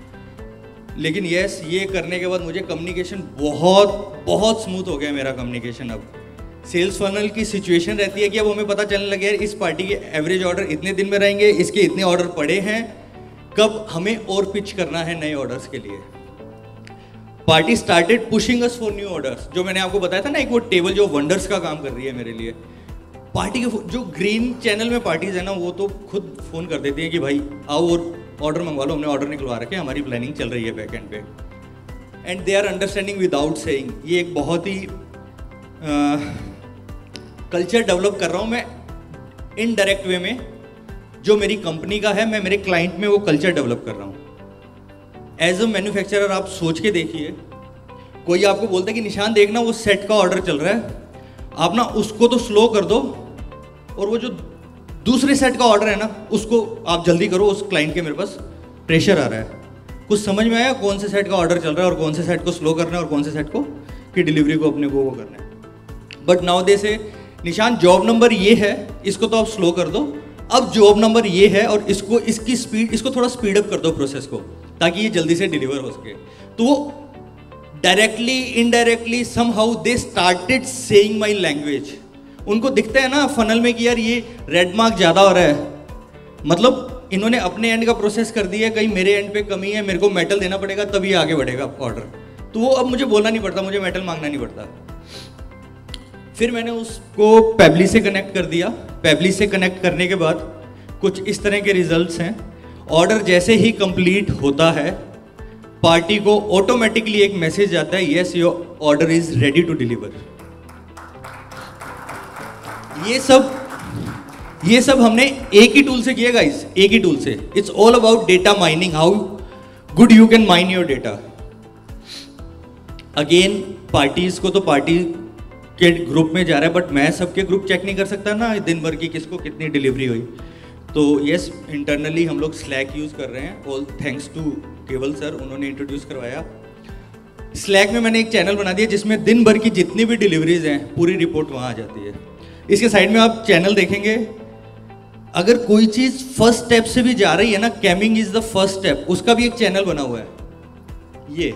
लेकिन यस ये करने के बाद मुझे कम्युनिकेशन बहुत बहुत स्मूथ हो गया मेरा कम्युनिकेशन। अब सेल्स फनल की सिचुएशन रहती है कि अब हमें पता चलने लगे यार इस पार्टी के एवरेज ऑर्डर इतने दिन में रहेंगे, इसके इतने ऑर्डर पड़े हैं, कब हमें और पिच करना है नए ऑर्डर्स के लिए। Party started pushing us for new orders. जो मैंने आपको बताया था ना एक वो टेबल जो वंडर्स का काम कर रही है मेरे लिए, पार्टी के जो ग्रीन चैनल में पार्टीज है ना वो तो खुद फोन कर देती हैं कि भाई आओ और ऑर्डर मंगवा लो, हमने ऑर्डर निकलवा रखे, हमारी प्लानिंग चल रही है बैक एंड पे। And they are understanding without saying. ये एक बहुत ही कल्चर डेवलप कर रहा हूँ मैं इनडायरेक्ट वे में, जो मेरी कंपनी का है, मैं मेरे क्लाइंट में वो कल्चर डेवलप कर रहा हूँ। एज अ मैन्युफैक्चरर आप सोच के देखिए, कोई आपको बोलता है कि निशान देखना वो सेट का ऑर्डर चल रहा है, आप ना उसको तो स्लो कर दो, और वो जो दूसरे सेट का ऑर्डर है ना उसको आप जल्दी करो, उस क्लाइंट के मेरे पास प्रेशर आ रहा है। कुछ समझ में आया कौन से सेट का ऑर्डर चल रहा है और कौन से सेट को स्लो करना है और कौन से सेट को की डिलीवरी को अपने को वो करना है। बट नाउ दे से निशान जॉब नंबर ये है, इसको तो आप स्लो कर दो, अब जॉब नंबर ये है और इसको इसकी स्पीड इसको थोड़ा स्पीड अप कर दो प्रोसेस को, ताकि ये जल्दी से डिलीवर हो सके। तो वो directly indirectly somehow they started saying my language. उनको दिखता है ना फनल में कि यार ये रेड मार्क ज़्यादा हो रहा है, मतलब इन्होंने अपने एंड का प्रोसेस कर दिया, कहीं मेरे एंड पे कमी है, मेरे को मेटल देना पड़ेगा तभी आगे बढ़ेगा ऑर्डर। तो वो अब मुझे बोलना नहीं पड़ता, मुझे मेटल मांगना नहीं पड़ता। फिर मैंने उसको पेबली से कनेक्ट कर दिया। पेबली से कनेक्ट करने के बाद कुछ इस तरह के रिजल्ट्स हैं। ऑर्डर जैसे ही कंप्लीट होता है, पार्टी को ऑटोमेटिकली एक मैसेज आता है, yes your order is ready to deliver. ये सब ये सब हमने एक ही टूल से किया गाइस, एक ही टूल से। It's all about data mining, how good you can mine your data. Again parties को तो पार्टी के ग्रुप में जा रहा है, बट मैं सबके ग्रुप चेक नहीं कर सकता ना दिन भर की किसको कितनी डिलीवरी हुई। तो यस, इंटरनली हम लोग स्लैक यूज़ कर रहे हैं, all thanks to Keval sir, उन्होंने इंट्रोड्यूस करवाया। स्लैक में मैंने एक चैनल बना दिया जिसमें दिन भर की जितनी भी डिलीवरीज हैं पूरी रिपोर्ट वहाँ आ जाती है। इसके साइड में आप चैनल देखेंगे, अगर कोई चीज़ फर्स्ट स्टेप से भी जा रही है ना, camming is the first step, उसका भी एक चैनल बना हुआ है ये।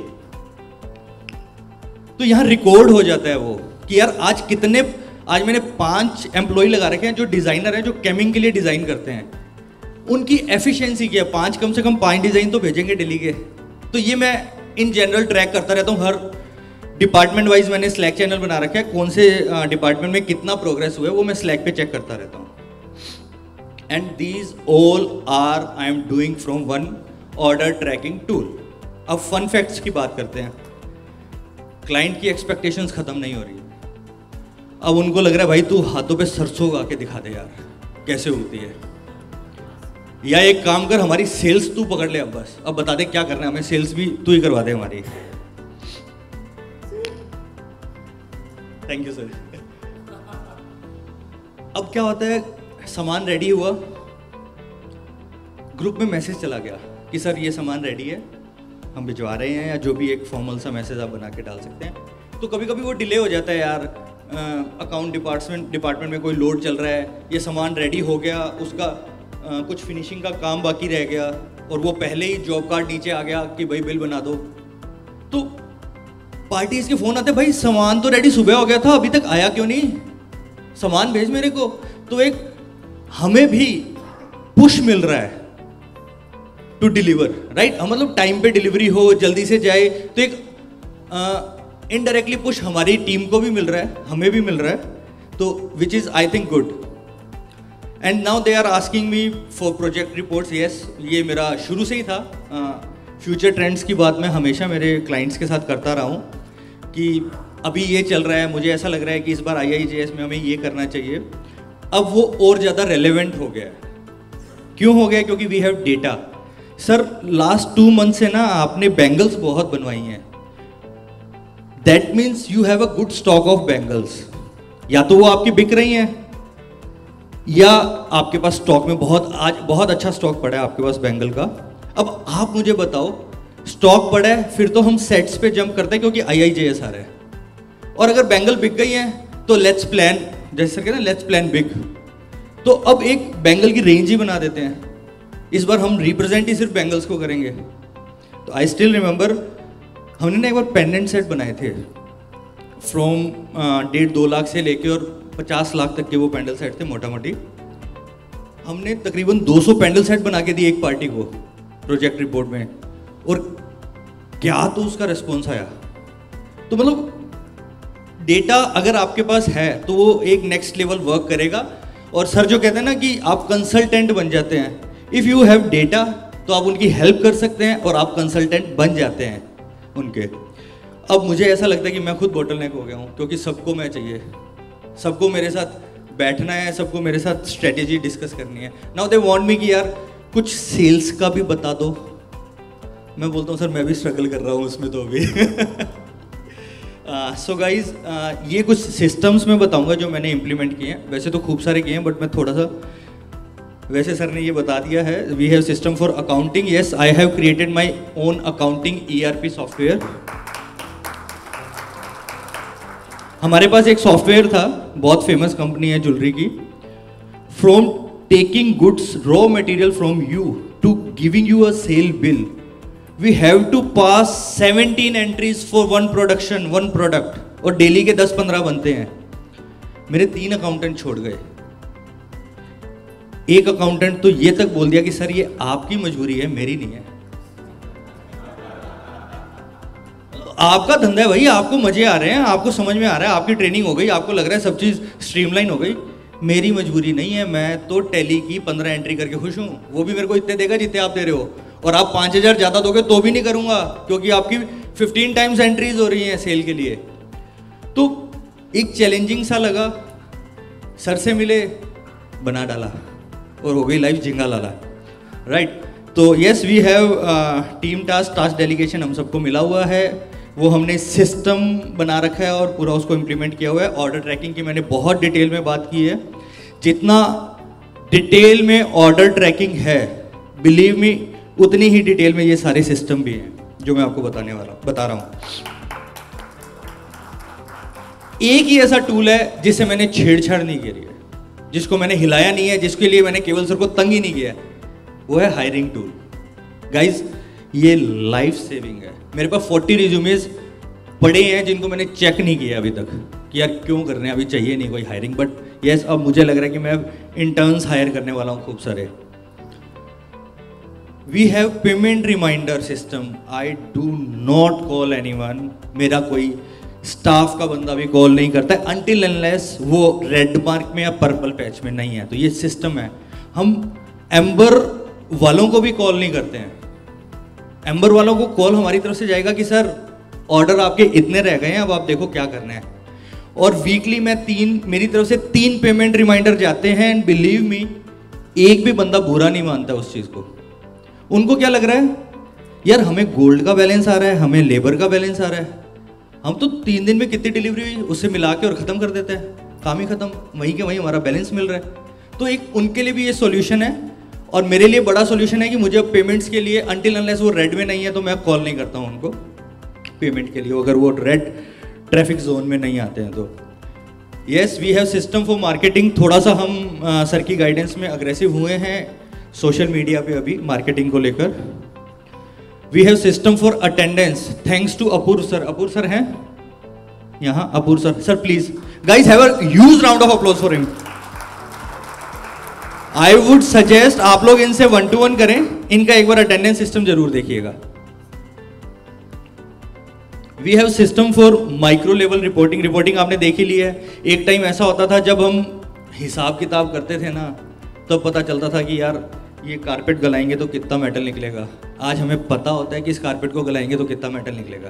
तो यहाँ रिकॉर्ड हो जाता है वो कि यार आज कितने, आज मैंने पांच एम्प्लॉय लगा रखे हैं जो डिजाइनर हैं, जो कैमिंग के लिए डिजाइन करते हैं, उनकी एफिशिएंसी क्या है, पांच कम से कम पांच डिजाइन तो भेजेंगे डेली के। तो ये मैं इन जनरल ट्रैक करता रहता हूँ, हर डिपार्टमेंट वाइज मैंने स्लैक चैनल बना रखा है, कौन से डिपार्टमेंट में कितना प्रोग्रेस हुआ है वो मैं स्लैक पे चेक करता रहता हूँ। And these all are I am doing from one order tracking tool. अब फन फैक्ट्स की बात करते हैं। क्लाइंट की एक्सपेक्टेशंस खत्म नहीं हो रही, अब उनको लग रहा है भाई तू हाथों पे सरसों उगा के दिखा दे यार कैसे उगती है, या एक काम कर हमारी सेल्स तू पकड़ ले, अब बस अब बता दे क्या करना है, हमें सेल्स भी तू ही करवा दे हमारी। Thank you sir. अब क्या होता है, सामान रेडी हुआ, ग्रुप में मैसेज चला गया कि सर ये सामान रेडी है, हम भिजवा रहे हैं, या जो भी एक फॉर्मल सा मैसेज आप बना के डाल सकते हैं। तो कभी कभी वो डिले हो जाता है यार, अकाउंट डिपार्टमेंट डिपार्टमेंट में कोई लोड चल रहा है, ये सामान रेडी हो गया, उसका आ, कुछ फिनिशिंग का काम बाकी रह गया, और वो पहले ही जॉब कार्ड नीचे आ गया कि भाई बिल बना दो। तो पार्टीज के फ़ोन आते, भाई सामान तो रेडी सुबह हो गया था, अभी तक आया क्यों नहीं, सामान भेज मेरे को। तो एक हमें भी पुश मिल रहा है टू डिलीवर, राइट, मतलब टाइम पे डिलीवरी हो, जल्दी से जाए। तो एक इनडायरेक्टली पुश हमारी टीम को भी मिल रहा है, हमें भी मिल रहा है, तो which is I think good. And now they are asking me for project reports. Yes, ये मेरा शुरू से ही था। फ्यूचर uh, ट्रेंड्स की बात मैं हमेशा मेरे क्लाइंट्स के साथ करता रहा हूँ कि अभी ये चल रहा है, मुझे ऐसा लग रहा है कि इस बार आई आई जे एस में हमें ये करना चाहिए। अब वो और ज़्यादा रेलेवेंट हो गया है। क्यों हो गया? क्योंकि we have data. Sir last two month से ना आपने बैंगल्स बहुत बनवाई हैं, that means you have a good stock of bangles. या तो वो आपकी बिक रही हैं, या आपके पास स्टॉक में बहुत आज बहुत अच्छा स्टॉक पड़ा है आपके पास बैंगल का। अब आप मुझे बताओ, स्टॉक पड़ा है, फिर तो हम सेट्स पे जंप करते हैं क्योंकि आई आई जे एस आ रहा है। और अगर बैंगल बिक गई है तो लेट्स प्लान, जैसे कहते हैं लेट्स प्लान बिग। तो अब एक बैंगल की रेंज ही बना देते हैं। इस बार हम रिप्रेजेंट ही सिर्फ बैंगल्स को करेंगे। तो आई स्टिल रिमेंबर, हमने ना एक बार पेंडेंट सेट बनाए थे, फ्रॉम डेढ़ दो लाख से लेके और पचास लाख तक के वो पेंडल सेट थे मोटा मोटी। हमने तकरीबन दो सौ पेंडल सेट बना के दिए एक पार्टी को प्रोजेक्ट रिपोर्ट में, और क्या तो उसका रिस्पॉन्स आया। तो मतलब डेटा अगर आपके पास है तो वो एक नेक्स्ट लेवल वर्क करेगा। और सर जो कहते हैं ना कि आप कंसल्टेंट बन जाते हैं, इफ़ यू हैव डेटा तो आप उनकी हेल्प कर सकते हैं और आप कंसल्टेंट बन जाते हैं उनके। अब मुझे ऐसा लगता है कि मैं खुद बॉटल नेक हो गया हूँ क्योंकि सबको मैं चाहिए, सबको मेरे साथ बैठना है, सबको मेरे साथ स्ट्रेटेजी डिस्कस करनी है। नाउ दे वांट मी कि यार कुछ सेल्स का भी बता दो। मैं बोलता हूँ सर मैं भी स्ट्रगल कर रहा हूँ उसमें तो अभी। सो गाइज ये कुछ सिस्टम्स मैं बताऊंगा जो मैंने इम्प्लीमेंट किए हैं। वैसे तो खूब सारे किए हैं बट मैं थोड़ा सा, वैसे सर ने ये बता दिया है। We have system for accounting, yes I have created my own accounting E R P software. हमारे पास एक सॉफ्टवेयर था, बहुत फेमस कंपनी है ज्वेलरी की। From taking goods raw material from you to giving you a sale bill, we have to pass seventeen entries for one production one product, और daily के दस पंद्रह बनते हैं। मेरे तीन अकाउंटेंट छोड़ गए। एक अकाउंटेंट तो ये तक बोल दिया कि सर ये आपकी मजबूरी है, मेरी नहीं है। आपका धंधा है भाई, आपको मजे आ रहे हैं, आपको समझ में आ रहा है, आपकी ट्रेनिंग हो गई, आपको लग रहा है सब चीज स्ट्रीमलाइन हो गई। मेरी मजबूरी नहीं है, मैं तो टैली की पंद्रह एंट्री करके खुश हूँ। वो भी मेरे को इतने देगा जितने आप दे रहे हो, और आप पाँच हज़ार ज़्यादा दोगे तो भी नहीं करूँगा, क्योंकि आपकी फिफ्टीन टाइम्स एंट्रीज हो रही हैं सेल के लिए। तो एक चैलेंजिंग सा लगा, सर से मिले, बना डाला और हो गई लाइफ झिंगा लाला, राइट। तो yes we have team task, task delegation हम सबको मिला हुआ है, वो हमने सिस्टम बना रखा है और पूरा उसको इम्प्लीमेंट किया हुआ है। ऑर्डर ट्रैकिंग की मैंने बहुत डिटेल में बात की है। जितना डिटेल में ऑर्डर ट्रैकिंग है, बिलीव मी, उतनी ही डिटेल में ये सारे सिस्टम भी हैं जो मैं आपको बताने वाला बता रहा हूँ। एक ही ऐसा टूल है जिससे मैंने छेड़छाड़ नहीं करी है, जिसको मैंने हिलाया नहीं है, जिसके लिए मैंने केवल सर को तंग ही नहीं किया है, वो है हायरिंग टूल। गाइज ये लाइफ सेविंग है। मेरे पास फोर्टी रिज्यूमेज पड़े हैं जिनको मैंने चेक नहीं किया अभी तक कि यार क्यों कर रहे हैं, अभी चाहिए नहीं कोई हायरिंग। बट यस अब मुझे लग रहा है कि मैं इंटर्न्स हायर करने वाला हूँ खूब सारे। We have payment reminder system. I do not call anyone. मेरा कोई स्टाफ का बंदा भी कॉल नहीं करता है अनटिल अनलेस वो रेड मार्क में या पर्पल पैच में नहीं है। तो ये सिस्टम है। हम एम्बर वालों को भी कॉल नहीं करते हैं। एम्बर वालों को कॉल हमारी तरफ से जाएगा कि सर ऑर्डर आपके इतने रह गए हैं, अब आप देखो क्या करना है। और वीकली मैं तीन, मेरी तरफ से तीन पेमेंट रिमाइंडर जाते हैं एंड बिलीव मी एक भी बंदा बुरा नहीं मानता उस चीज़ को। उनको क्या लग रहा है, यार हमें गोल्ड का बैलेंस आ रहा है, हमें लेबर का बैलेंस आ रहा है, हम तो तीन दिन में कितनी डिलीवरी हुई उससे मिला के और ख़त्म कर देते हैं, काम ही ख़त्म, वहीं के वहीं हमारा बैलेंस मिल रहा है। तो एक उनके लिए भी ये सॉल्यूशन है। और मेरे लिए बड़ा सॉल्यूशन है कि मुझे अब पेमेंट्स के लिए अनटिल अनलेस वो रेड में नहीं है तो मैं कॉल नहीं करता हूँ उनको पेमेंट के लिए, अगर वो रेड ट्रैफिक जोन में नहीं आते हैं तो। Yes we have system for marketing. थोड़ा सा हम आ, सर की गाइडेंस में अग्रेसिव हुए हैं सोशल मीडिया पे अभी मार्केटिंग को लेकर। We have system for attendance thanks to Apurva sir. Apurva sir हैं यहाँ? Apurva sir, sir please guys have a huge round of applause for him. I would suggest आप लोग इनसे वन टू वन करें, इनका एक बार अटेंडेंस सिस्टम जरूर देखिएगा। We have system for micro level reporting. Reporting आपने देख ही ली है। एक टाइम ऐसा होता था जब हम हिसाब किताब करते थे ना, तब पता चलता था कि यार ये कारपेट गलाएंगे तो कितना मेटल निकलेगा। आज हमें पता होता है कि इस कारपेट को गलाएंगे तो कितना मेटल निकलेगा।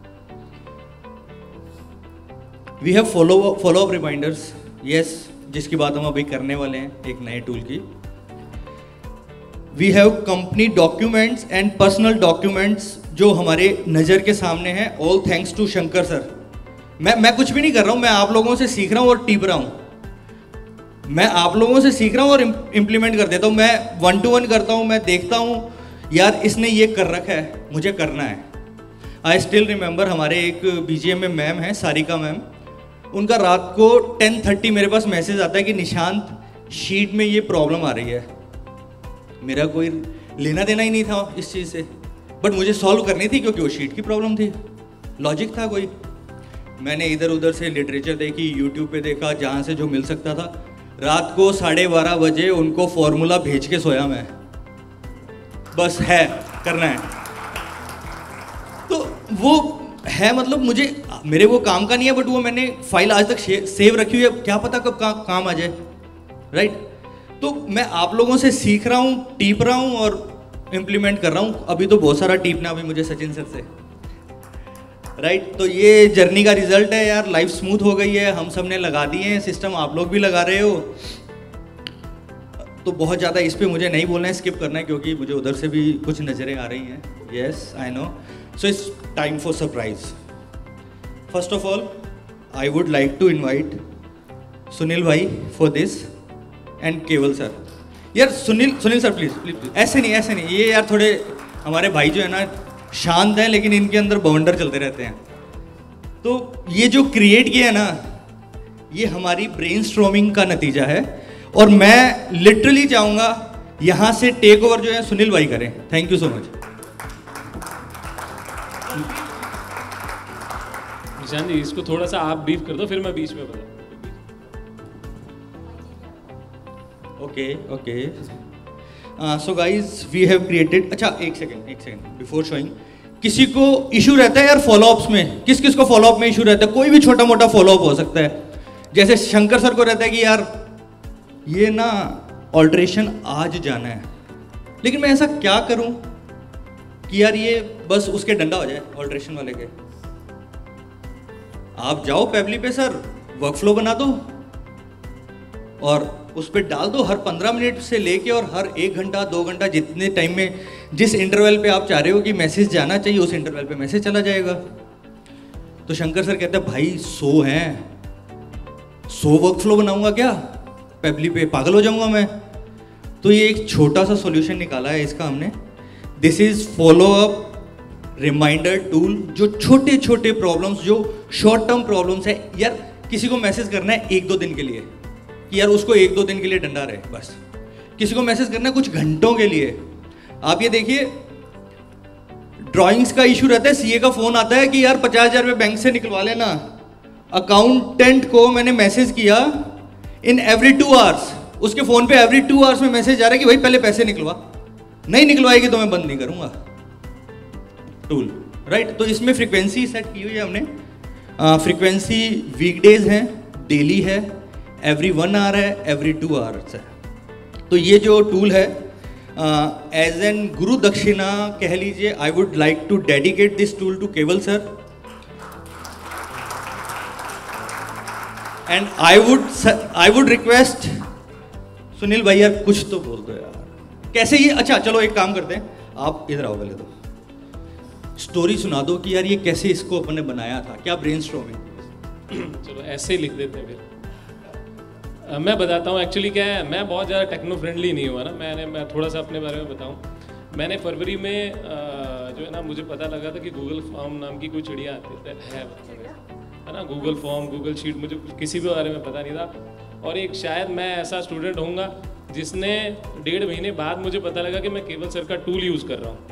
We have follow follow up reminders. Yes, जिसकी बात हम अभी करने वाले हैं एक नए टूल की। We have company documents and personal documents जो हमारे नज़र के सामने हैं। All thanks to Shankar sir. मैं मैं कुछ भी नहीं कर रहा हूँ, मैं आप लोगों से सीख रहा हूँ और टीप रहा हूँ। मैं आप लोगों से सीख रहा हूँ और इम्प्लीमेंट कर देता हूँ। मैं वन टू वन करता हूँ, मैं देखता हूँ यार इसने ये कर रखा है, मुझे करना है। आई स्टिल रिमेंबर हमारे एक बीजीएम में मैम है सारिका मैम, उनका रात को टेन थर्टी मेरे पास मैसेज आता है कि निशांत शीट में ये प्रॉब्लम आ रही है। मेरा कोई लेना देना ही नहीं था इस चीज़ से, बट मुझे सॉल्व करनी थी क्योंकि वो शीट की प्रॉब्लम थी, लॉजिक था कोई। मैंने इधर उधर से लिटरेचर देखी, यूट्यूब पे देखा, जहाँ से जो मिल सकता था। रात को साढ़े बारह बजे उनको फॉर्मूला भेज के सोया मैं, बस है करना है। तो वो है, मतलब मुझे मेरे वो काम का नहीं है, बट वो मैंने फाइल आज तक सेव रखी हुई है, क्या पता कब का, काम आ जाए, राइट। तो मैं आप लोगों से सीख रहा हूँ, टीप रहा हूँ और इम्प्लीमेंट कर रहा हूँ। अभी तो बहुत सारा टीपना अभी मुझे सचिन सर से। Right right? तो ये जर्नी का रिजल्ट है यार, लाइफ स्मूथ हो गई है, हम सब ने लगा दिए हैं सिस्टम, आप लोग भी लगा रहे हो। तो बहुत ज़्यादा इस पे मुझे नहीं बोलना है, स्किप करना है क्योंकि मुझे उधर से भी कुछ नज़रें आ रही हैं। Yes I know, so it's time for surprise. First of all I would like to invite Sunil भाई for this and Keval sir. यार Sunil Sunil sir please please please, ऐसे नहीं ऐसे नहीं, ये यार थोड़े हमारे भाई जो है ना शांत हैं लेकिन इनके अंदर बवंडर चलते रहते हैं। तो ये जो क्रिएट किया है ना, ये हमारी ब्रेनस्टॉर्मिंग का नतीजा है और मैं लिटरली चाहूँगा यहाँ से टेक ओवर जो है सुनील भाई करें। Thank you so much. Nishan ji इसको थोड़ा सा आप ब्रीफ कर दो, फिर मैं बीच में बता। Okay okay so guys we have created, अच्छा एक सेकेंड एक सेकेंड बिफोर शोइंग, किसी को इशू रहता है यार फॉलोअप्स में? किस किस को फॉलोअप में इशू रहता है? कोई भी छोटा मोटा फॉलोअप हो सकता है। जैसे शंकर सर को रहता है कि यार ये ना ऑल्ट्रेशन आज जाना है, लेकिन मैं ऐसा क्या करूं कि यार ये बस उसके डंडा हो जाए ऑल्ट्रेशन वाले के। आप जाओ पेबली पे सर, वर्क फ्लो बना दो और उस पर डाल दो, हर पंद्रह मिनट से लेके और हर एक घंटा दो घंटा जितने टाइम में जिस इंटरवल पे आप चाह रहे हो कि मैसेज जाना चाहिए उस इंटरवल पे मैसेज चला जाएगा। तो शंकर सर कहते हैं भाई सो हैं, सो वर्क फ्लो बनाऊंगा क्या पेबली पे, पागल हो जाऊंगा मैं। तो ये एक छोटा सा सॉल्यूशन निकाला है इसका हमने। This is follow up reminder tool, जो छोटे छोटे प्रॉब्लम्स, जो शॉर्ट टर्म प्रॉब्लम्स है, यार किसी को मैसेज करना है एक दो दिन के लिए कि यार उसको एक दो दिन के लिए डंडा रहे बस, किसी को मैसेज करना है कुछ घंटों के लिए। आप ये देखिए ड्राइंग्स का इशू रहता है, सीए का फोन आता है कि यार पचास हजार रुपये बैंक से निकलवा लेना। अकाउंटेंट को मैंने मैसेज किया इन एवरी टू आवर्स, उसके फोन पे एवरी टू आवर्स में मैसेज आ रहा है कि भाई पहले पैसे निकलवा, नहीं निकलवाएगी तो मैं बंद नहीं करूंगा टूल। राइट, तो इसमें फ्रीक्वेंसी सेट की हुई है हमने। फ्रीक्वेंसी वीकडेज है, डेली है, एवरी वन आवर है, एवरी टू आवर्स है। तो ये जो टूल है एज एन गुरु दक्षिणा कह लीजिए, I would like to dedicate this tool to Keval sir and I would I would request Sunil भाई यार कुछ तो बोल दो यार, कैसे ये, अच्छा चलो एक काम करते हैं, आप इधर आओ पहले तो स्टोरी सुना दो कि यार ये कैसे इसको अपन ने बनाया था, क्या ब्रेनस्टॉर्मिंग। चलो ऐसे ही लिख देते हैं फिर। Uh, मैं बताता हूँ एक्चुअली क्या है, मैं बहुत ज़्यादा टेक्नो फ्रेंडली नहीं हुआ ना। मैंने मैं थोड़ा सा अपने बारे में बताऊँ। मैंने फरवरी में uh, जो है ना मुझे पता लगा था कि गूगल फॉर्म नाम की कोई चिड़िया आती है है ना, गूगल फॉर्म, गूगल शीट, मुझे किसी भी बारे में पता नहीं था। और एक शायद मैं ऐसा स्टूडेंट होऊंगा जिसने डेढ़ महीने बाद मुझे पता लगा कि मैं केवल सर का टूल यूज़ कर रहा हूँ।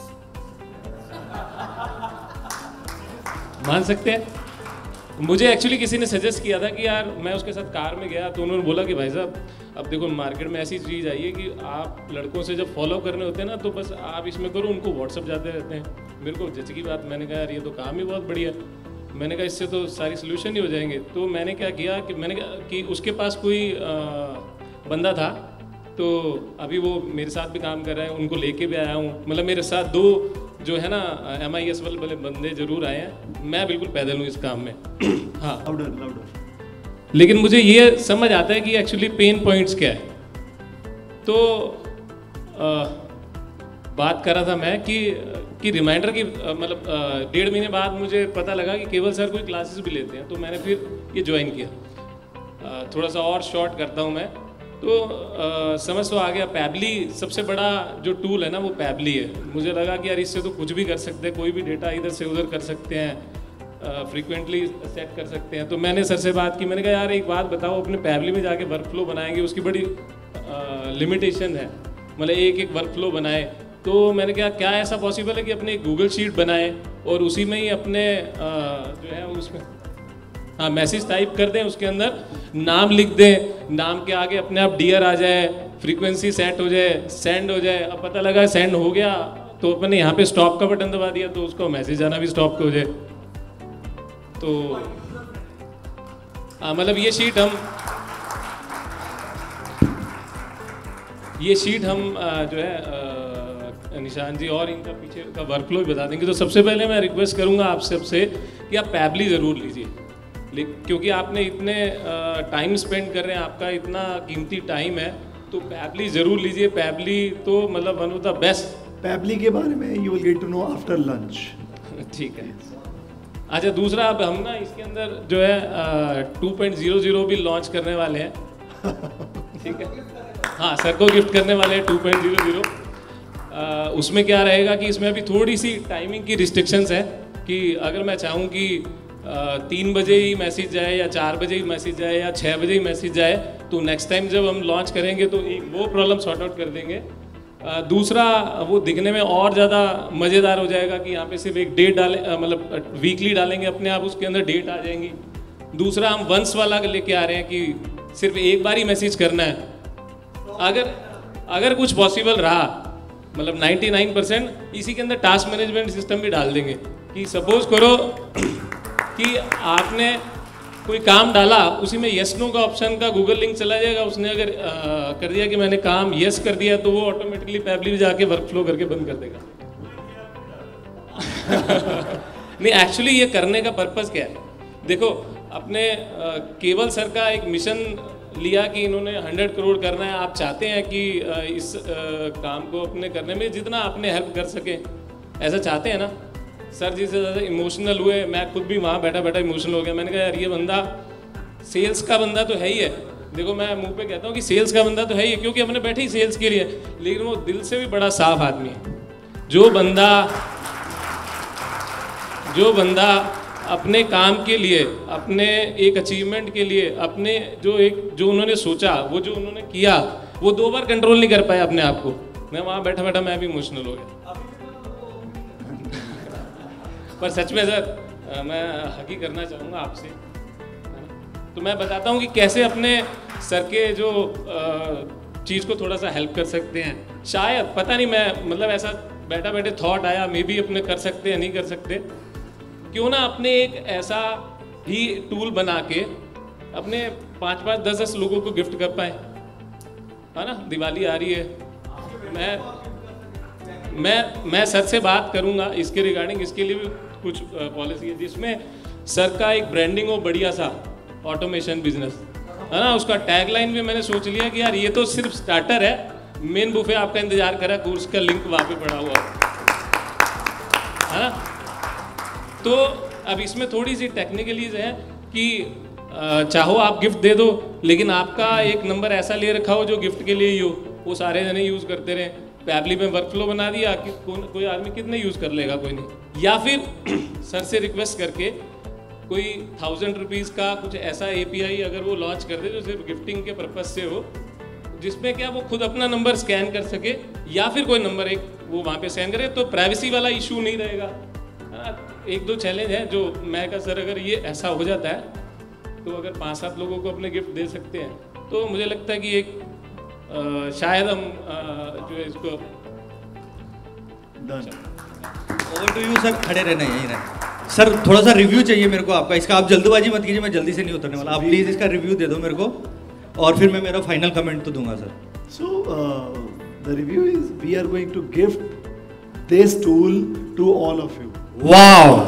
मान सकते हैं? मुझे एक्चुअली किसी ने सजेस्ट किया था कि यार, मैं उसके साथ कार में गया तो उन्होंने बोला कि भाई साहब अब देखो मार्केट में ऐसी चीज़ आई है कि आप लड़कों से जब फॉलो करने होते हैं ना तो बस आप इसमें करो, उनको व्हाट्सअप जाते रहते हैं। मेरे को जच की बात, मैंने कहा यार ये तो काम ही बहुत बढ़िया है। मैंने कहा इससे तो सारी सोल्यूशन ही हो जाएंगे। तो मैंने क्या किया कि मैंने कहा कि उसके पास कोई आ, बंदा था, तो अभी वो मेरे साथ भी काम कर रहे हैं, उनको लेके भी आया हूँ। मतलब मेरे साथ दो जो है ना एम आई एस वाले बंदे जरूर आए हैं, मैं बिल्कुल पैदल हूँ इस काम में। हाँ लाउडर लाउडर। लेकिन मुझे ये समझ आता है कि एक्चुअली पेन पॉइंट्स क्या है। तो आ, बात कर रहा था मैं कि कि रिमाइंडर की मतलब डेढ़ महीने बाद मुझे पता लगा कि केवल सर कोई क्लासेस भी लेते हैं, तो मैंने फिर ये ज्वाइन किया। आ, थोड़ा सा और शॉर्ट करता हूँ मैं, तो आ, समझ तो आ गया। पैबली सबसे बड़ा जो टूल है ना वो पैबली है। मुझे लगा कि यार इससे तो कुछ भी कर सकते हैं, कोई भी डेटा इधर से उधर कर सकते हैं, फ्रीक्वेंटली सेट कर सकते हैं। तो मैंने सर से बात की, मैंने कहा यार एक बात बताओ, अपने पैबली में जाके वर्क फ्लो बनाएंगे, उसकी बड़ी लिमिटेशन है, मतलब एक एक वर्क फ्लो बनाए। तो मैंने कहा क्या ऐसा पॉसिबल है कि अपने गूगल शीट बनाएं और उसी में ही अपने आ, जो है उसमें हाँ मैसेज टाइप कर दें, उसके अंदर नाम लिख दें, नाम के आगे अपने आप डियर आ जाए, फ्रीक्वेंसी सेट हो जाए, सेंड हो जाए। अब पता लगा सेंड हो गया तो अपने यहाँ पे स्टॉप का बटन दबा दिया तो उसको मैसेज आना भी स्टॉप हो जाए। तो हाँ मतलब ये शीट हम ये शीट हम जो है निशान जी और इनका पीछे का वर्कफ्लो भी बता देंगे। तो सबसे पहले मैं रिक्वेस्ट करूंगा आप सबसे कि आप पैबली ज़रूर लीजिए, क्योंकि आपने इतने टाइम स्पेंड कर रहे हैं, आपका इतना कीमती टाइम है, तो पैबली ज़रूर लीजिए। पैबली तो मतलब one of the best. Pabbly के बारे में you will get to know after lunch. ठीक है। अच्छा, दूसरा अब हम ना इसके अंदर जो है टू पॉइंट ज़ीरो ज़ीरो भी लॉन्च करने वाले हैं। ठीक है, हाँ, सर को गिफ्ट करने वाले हैं टू पॉइंट ज़ीरो ज़ीरो। उसमें क्या रहेगा कि इसमें अभी थोड़ी सी टाइमिंग की रिस्ट्रिक्शंस है कि अगर मैं चाहूँ कि आ, तीन बजे ही मैसेज जाए या चार बजे ही मैसेज जाए या छः बजे ही मैसेज जाए, तो नेक्स्ट टाइम जब हम लॉन्च करेंगे तो एक वो प्रॉब्लम सॉर्ट आउट कर देंगे। आ, दूसरा, वो दिखने में और ज़्यादा मज़ेदार हो जाएगा कि यहाँ पे सिर्फ एक डेट डालें, मतलब वीकली डालेंगे अपने आप, उसके अंदर डेट आ जाएंगी। दूसरा, हम वंस वाला लेके आ रहे हैं कि सिर्फ एक बार ही मैसेज करना है। अगर अगर कुछ पॉसिबल रहा, मतलब निन्यानवे परसेंट इसी के अंदर टास्क मैनेजमेंट सिस्टम भी डाल देंगे कि सपोज करो कि आपने कोई काम डाला, उसी में यस नो का ऑप्शन का गूगल लिंक चला जाएगा। उसने अगर आ, कर दिया कि मैंने काम यस कर दिया, तो वो ऑटोमेटिकली पैबली में जाके वर्कफ्लो करके बंद कर देगा। नहीं, एक्चुअली ये करने का पर्पस क्या है? देखो, अपने आ, केवल सर का एक मिशन लिया कि इन्होंने हंड्रेड करोड़ करना है। आप चाहते हैं कि आ, इस आ, काम को अपने करने में जितना आपने हेल्प कर सके, ऐसा चाहते हैं ना? सर जी से ज़्यादा इमोशनल हुए, मैं खुद भी वहाँ बैठा बैठा इमोशनल हो गया। मैंने कहा यार, ये बंदा सेल्स का बंदा तो है ही है। देखो, मैं मुंह पे कहता हूँ कि सेल्स का बंदा तो है ही है, क्योंकि हमने बैठे ही सेल्स के लिए, लेकिन वो दिल से भी बड़ा साफ आदमी है। जो बंदा जो बंदा अपने काम के लिए, अपने एक अचीवमेंट के लिए, अपने जो एक जो उन्होंने सोचा, वो जो उन्होंने किया, वो दो बार कंट्रोल नहीं कर पाया अपने आप को। मैं वहाँ बैठा बैठा मैं भी इमोशनल हो गया। पर सच में सर, मैं हकी करना चाहूँगा आपसे। तो मैं बताता हूँ कि कैसे अपने सर के जो चीज़ को थोड़ा सा हेल्प कर सकते हैं। शायद पता नहीं, मैं मतलब ऐसा बैठा बैठे थॉट आया, मे बी अपने कर सकते हैं, नहीं कर सकते। क्यों ना अपने एक ऐसा ही टूल बना के अपने पाँच पाँच दस दस लोगों को गिफ्ट कर पाए, है ना? दिवाली आ रही है, मैं मैं मैं सर से बात करूंगा इसके रिगार्डिंग। इसके लिए भी कुछ पॉलिसी है जिसमें सर का एक ब्रांडिंग हो बढ़िया सा, ऑटोमेशन बिजनेस, है ना? उसका टैगलाइन भी मैंने सोच लिया कि यार ये तो सिर्फ स्टार्टर है, मेन बुफे आपका इंतजार करा, कोर्स का लिंक वहाँ पे पड़ा हुआ है ना? तो अब इसमें थोड़ी सी टेक्निकलीज है कि चाहो आप गिफ्ट दे दो, लेकिन आपका एक नंबर ऐसा ले रखा हो जो गिफ्ट के लिए ही हो, वो सारे जने यूज़ करते रहे। पैबली में वर्कफ्लो बना दिया कि को, कोई आदमी कितने यूज़ कर लेगा, कोई नहीं। या फिर सर से रिक्वेस्ट करके कोई थाउजेंड रुपीज़ का कुछ ऐसा एपीआई अगर वो लॉन्च कर दे जो सिर्फ गिफ्टिंग के पर्पज से हो, जिसमें क्या वो खुद अपना नंबर स्कैन कर सके, या फिर कोई नंबर एक वो वहाँ पे स्कैन करे, तो प्राइवेसी वाला इशू नहीं रहेगा, है ना? एक दो चैलेंज है जो मैं का सर, अगर ये ऐसा हो जाता है तो अगर पाँच सात लोगों को अपने गिफ्ट दे सकते हैं, तो मुझे लगता है कि एक आ, शायद हम आ, जो है इसको ओवर टू यू सर। खड़े रहना, यहीं रहना सर। थोड़ा सा रिव्यू चाहिए मेरे को आपका इसका। आप जल्दबाजी मत कीजिए, मैं जल्दी से नहीं उतरने वाला। आप प्लीज़ इसका रिव्यू दे दो मेरे को, और फिर मैं मेरा फाइनल कमेंट तो दूंगा sir. So the review is we are going to gift this tool to all of you. Wow!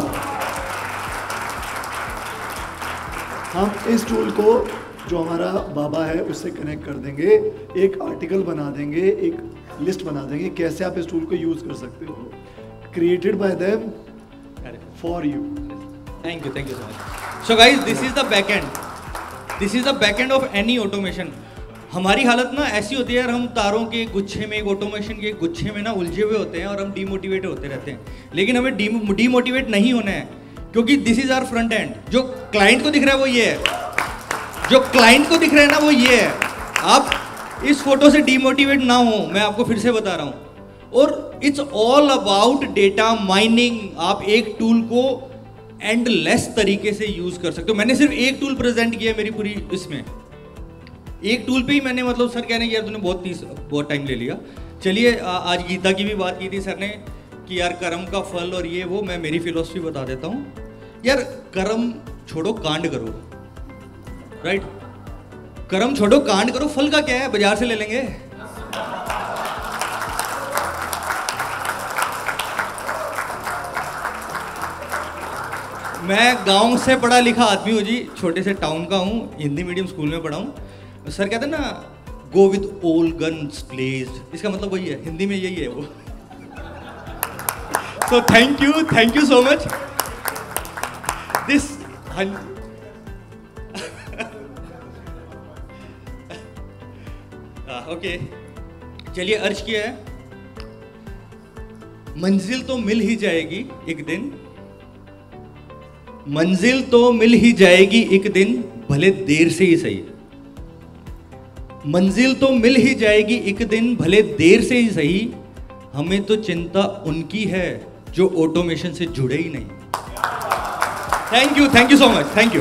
हम इस टूल को जो हमारा बाबा है उससे कनेक्ट कर देंगे, एक आर्टिकल बना देंगे, एक लिस्ट बना देंगे कैसे आप इस टूल को यूज कर सकते हो, created by them for you. Thank you, thank you so much. So guys, this is the back end, this is the back end of any automation. हमारी हालत ना ऐसी होती है यार, हम तारों के गुच्छे में, एक ऑटोमेशन के गुच्छे में ना उलझे हुए होते हैं और हम डीमोटिवेट होते रहते हैं। लेकिन हमें डीमोटिवेट नहीं होना है, क्योंकि this is our front end. जो क्लाइंट को दिख रहा है वो ये है, जो क्लाइंट को दिख रहा है ना वो ये है। आप इस फोटो से डीमोटिवेट ना हो, मैं आपको फिर से बता रहा हूँ। और it's all about data mining. आप एक टूल को एंडलेस तरीके से यूज कर सकते हो। मैंने सिर्फ एक टूल प्रेजेंट किया मेरी पूरी इसमें, एक टूल पे ही मैंने, मतलब सर कहने की यार तूने बहुत तीस बहुत टाइम ले लिया। चलिए, आज गीता की भी बात की थी सर ने कि यार कर्म का फल और ये वो। मैं मेरी फिलोसफी बता देता हूँ यार, कर्म छोड़ो कांड करो, राइट? कर्म छोड़ो कांड करो, फल का क्या है, बाजार से ले लेंगे। मैं गांव से पढ़ा लिखा आदमी हूँ जी, छोटे से टाउन का हूँ, हिंदी मीडियम स्कूल में पढ़ा हूँ। सर कहते हैं ना go with all guns blazed, इसका मतलब वही है, हिंदी में यही है वो। So thank you, thank you so much this. Okay, चलिए अर्ज किया है। मंजिल तो मिल ही जाएगी एक दिन, मंजिल तो मिल ही जाएगी एक दिन, भले देर से ही सही। मंजिल तो मिल ही जाएगी एक दिन, भले देर से ही सही। हमें तो चिंता उनकी है जो ऑटोमेशन से जुड़े ही नहीं। Thank you, thank you so much, thank you.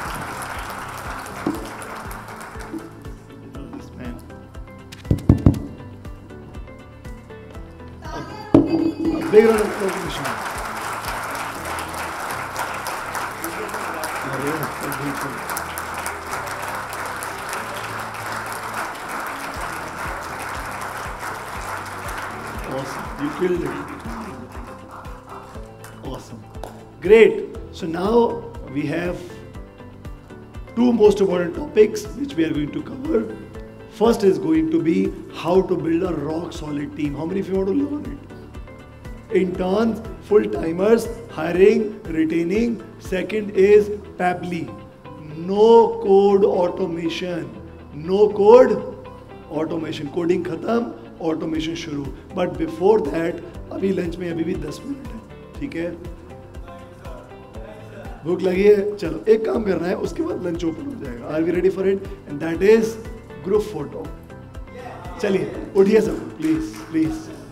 Big round of applause, Nishant. Awesome, you killed it. Awesome, great. So now we have two most important topics which we are going to cover. First is going to be how to build a rock solid team. How many of you want to learn it? Interns, full-timers, hiring, retaining. Second is Pabbly, no code automation. No code automation. Coding खत्म, automation शुरू. But before that, अभी lunch में अभी भी दस minute है, ठीक है? भूख लगी है? चलो एक काम करना है, उसके बाद lunch open हो जाएगा. Are we ready for it? And that is group photo. चलिए उठिए सब, please, please.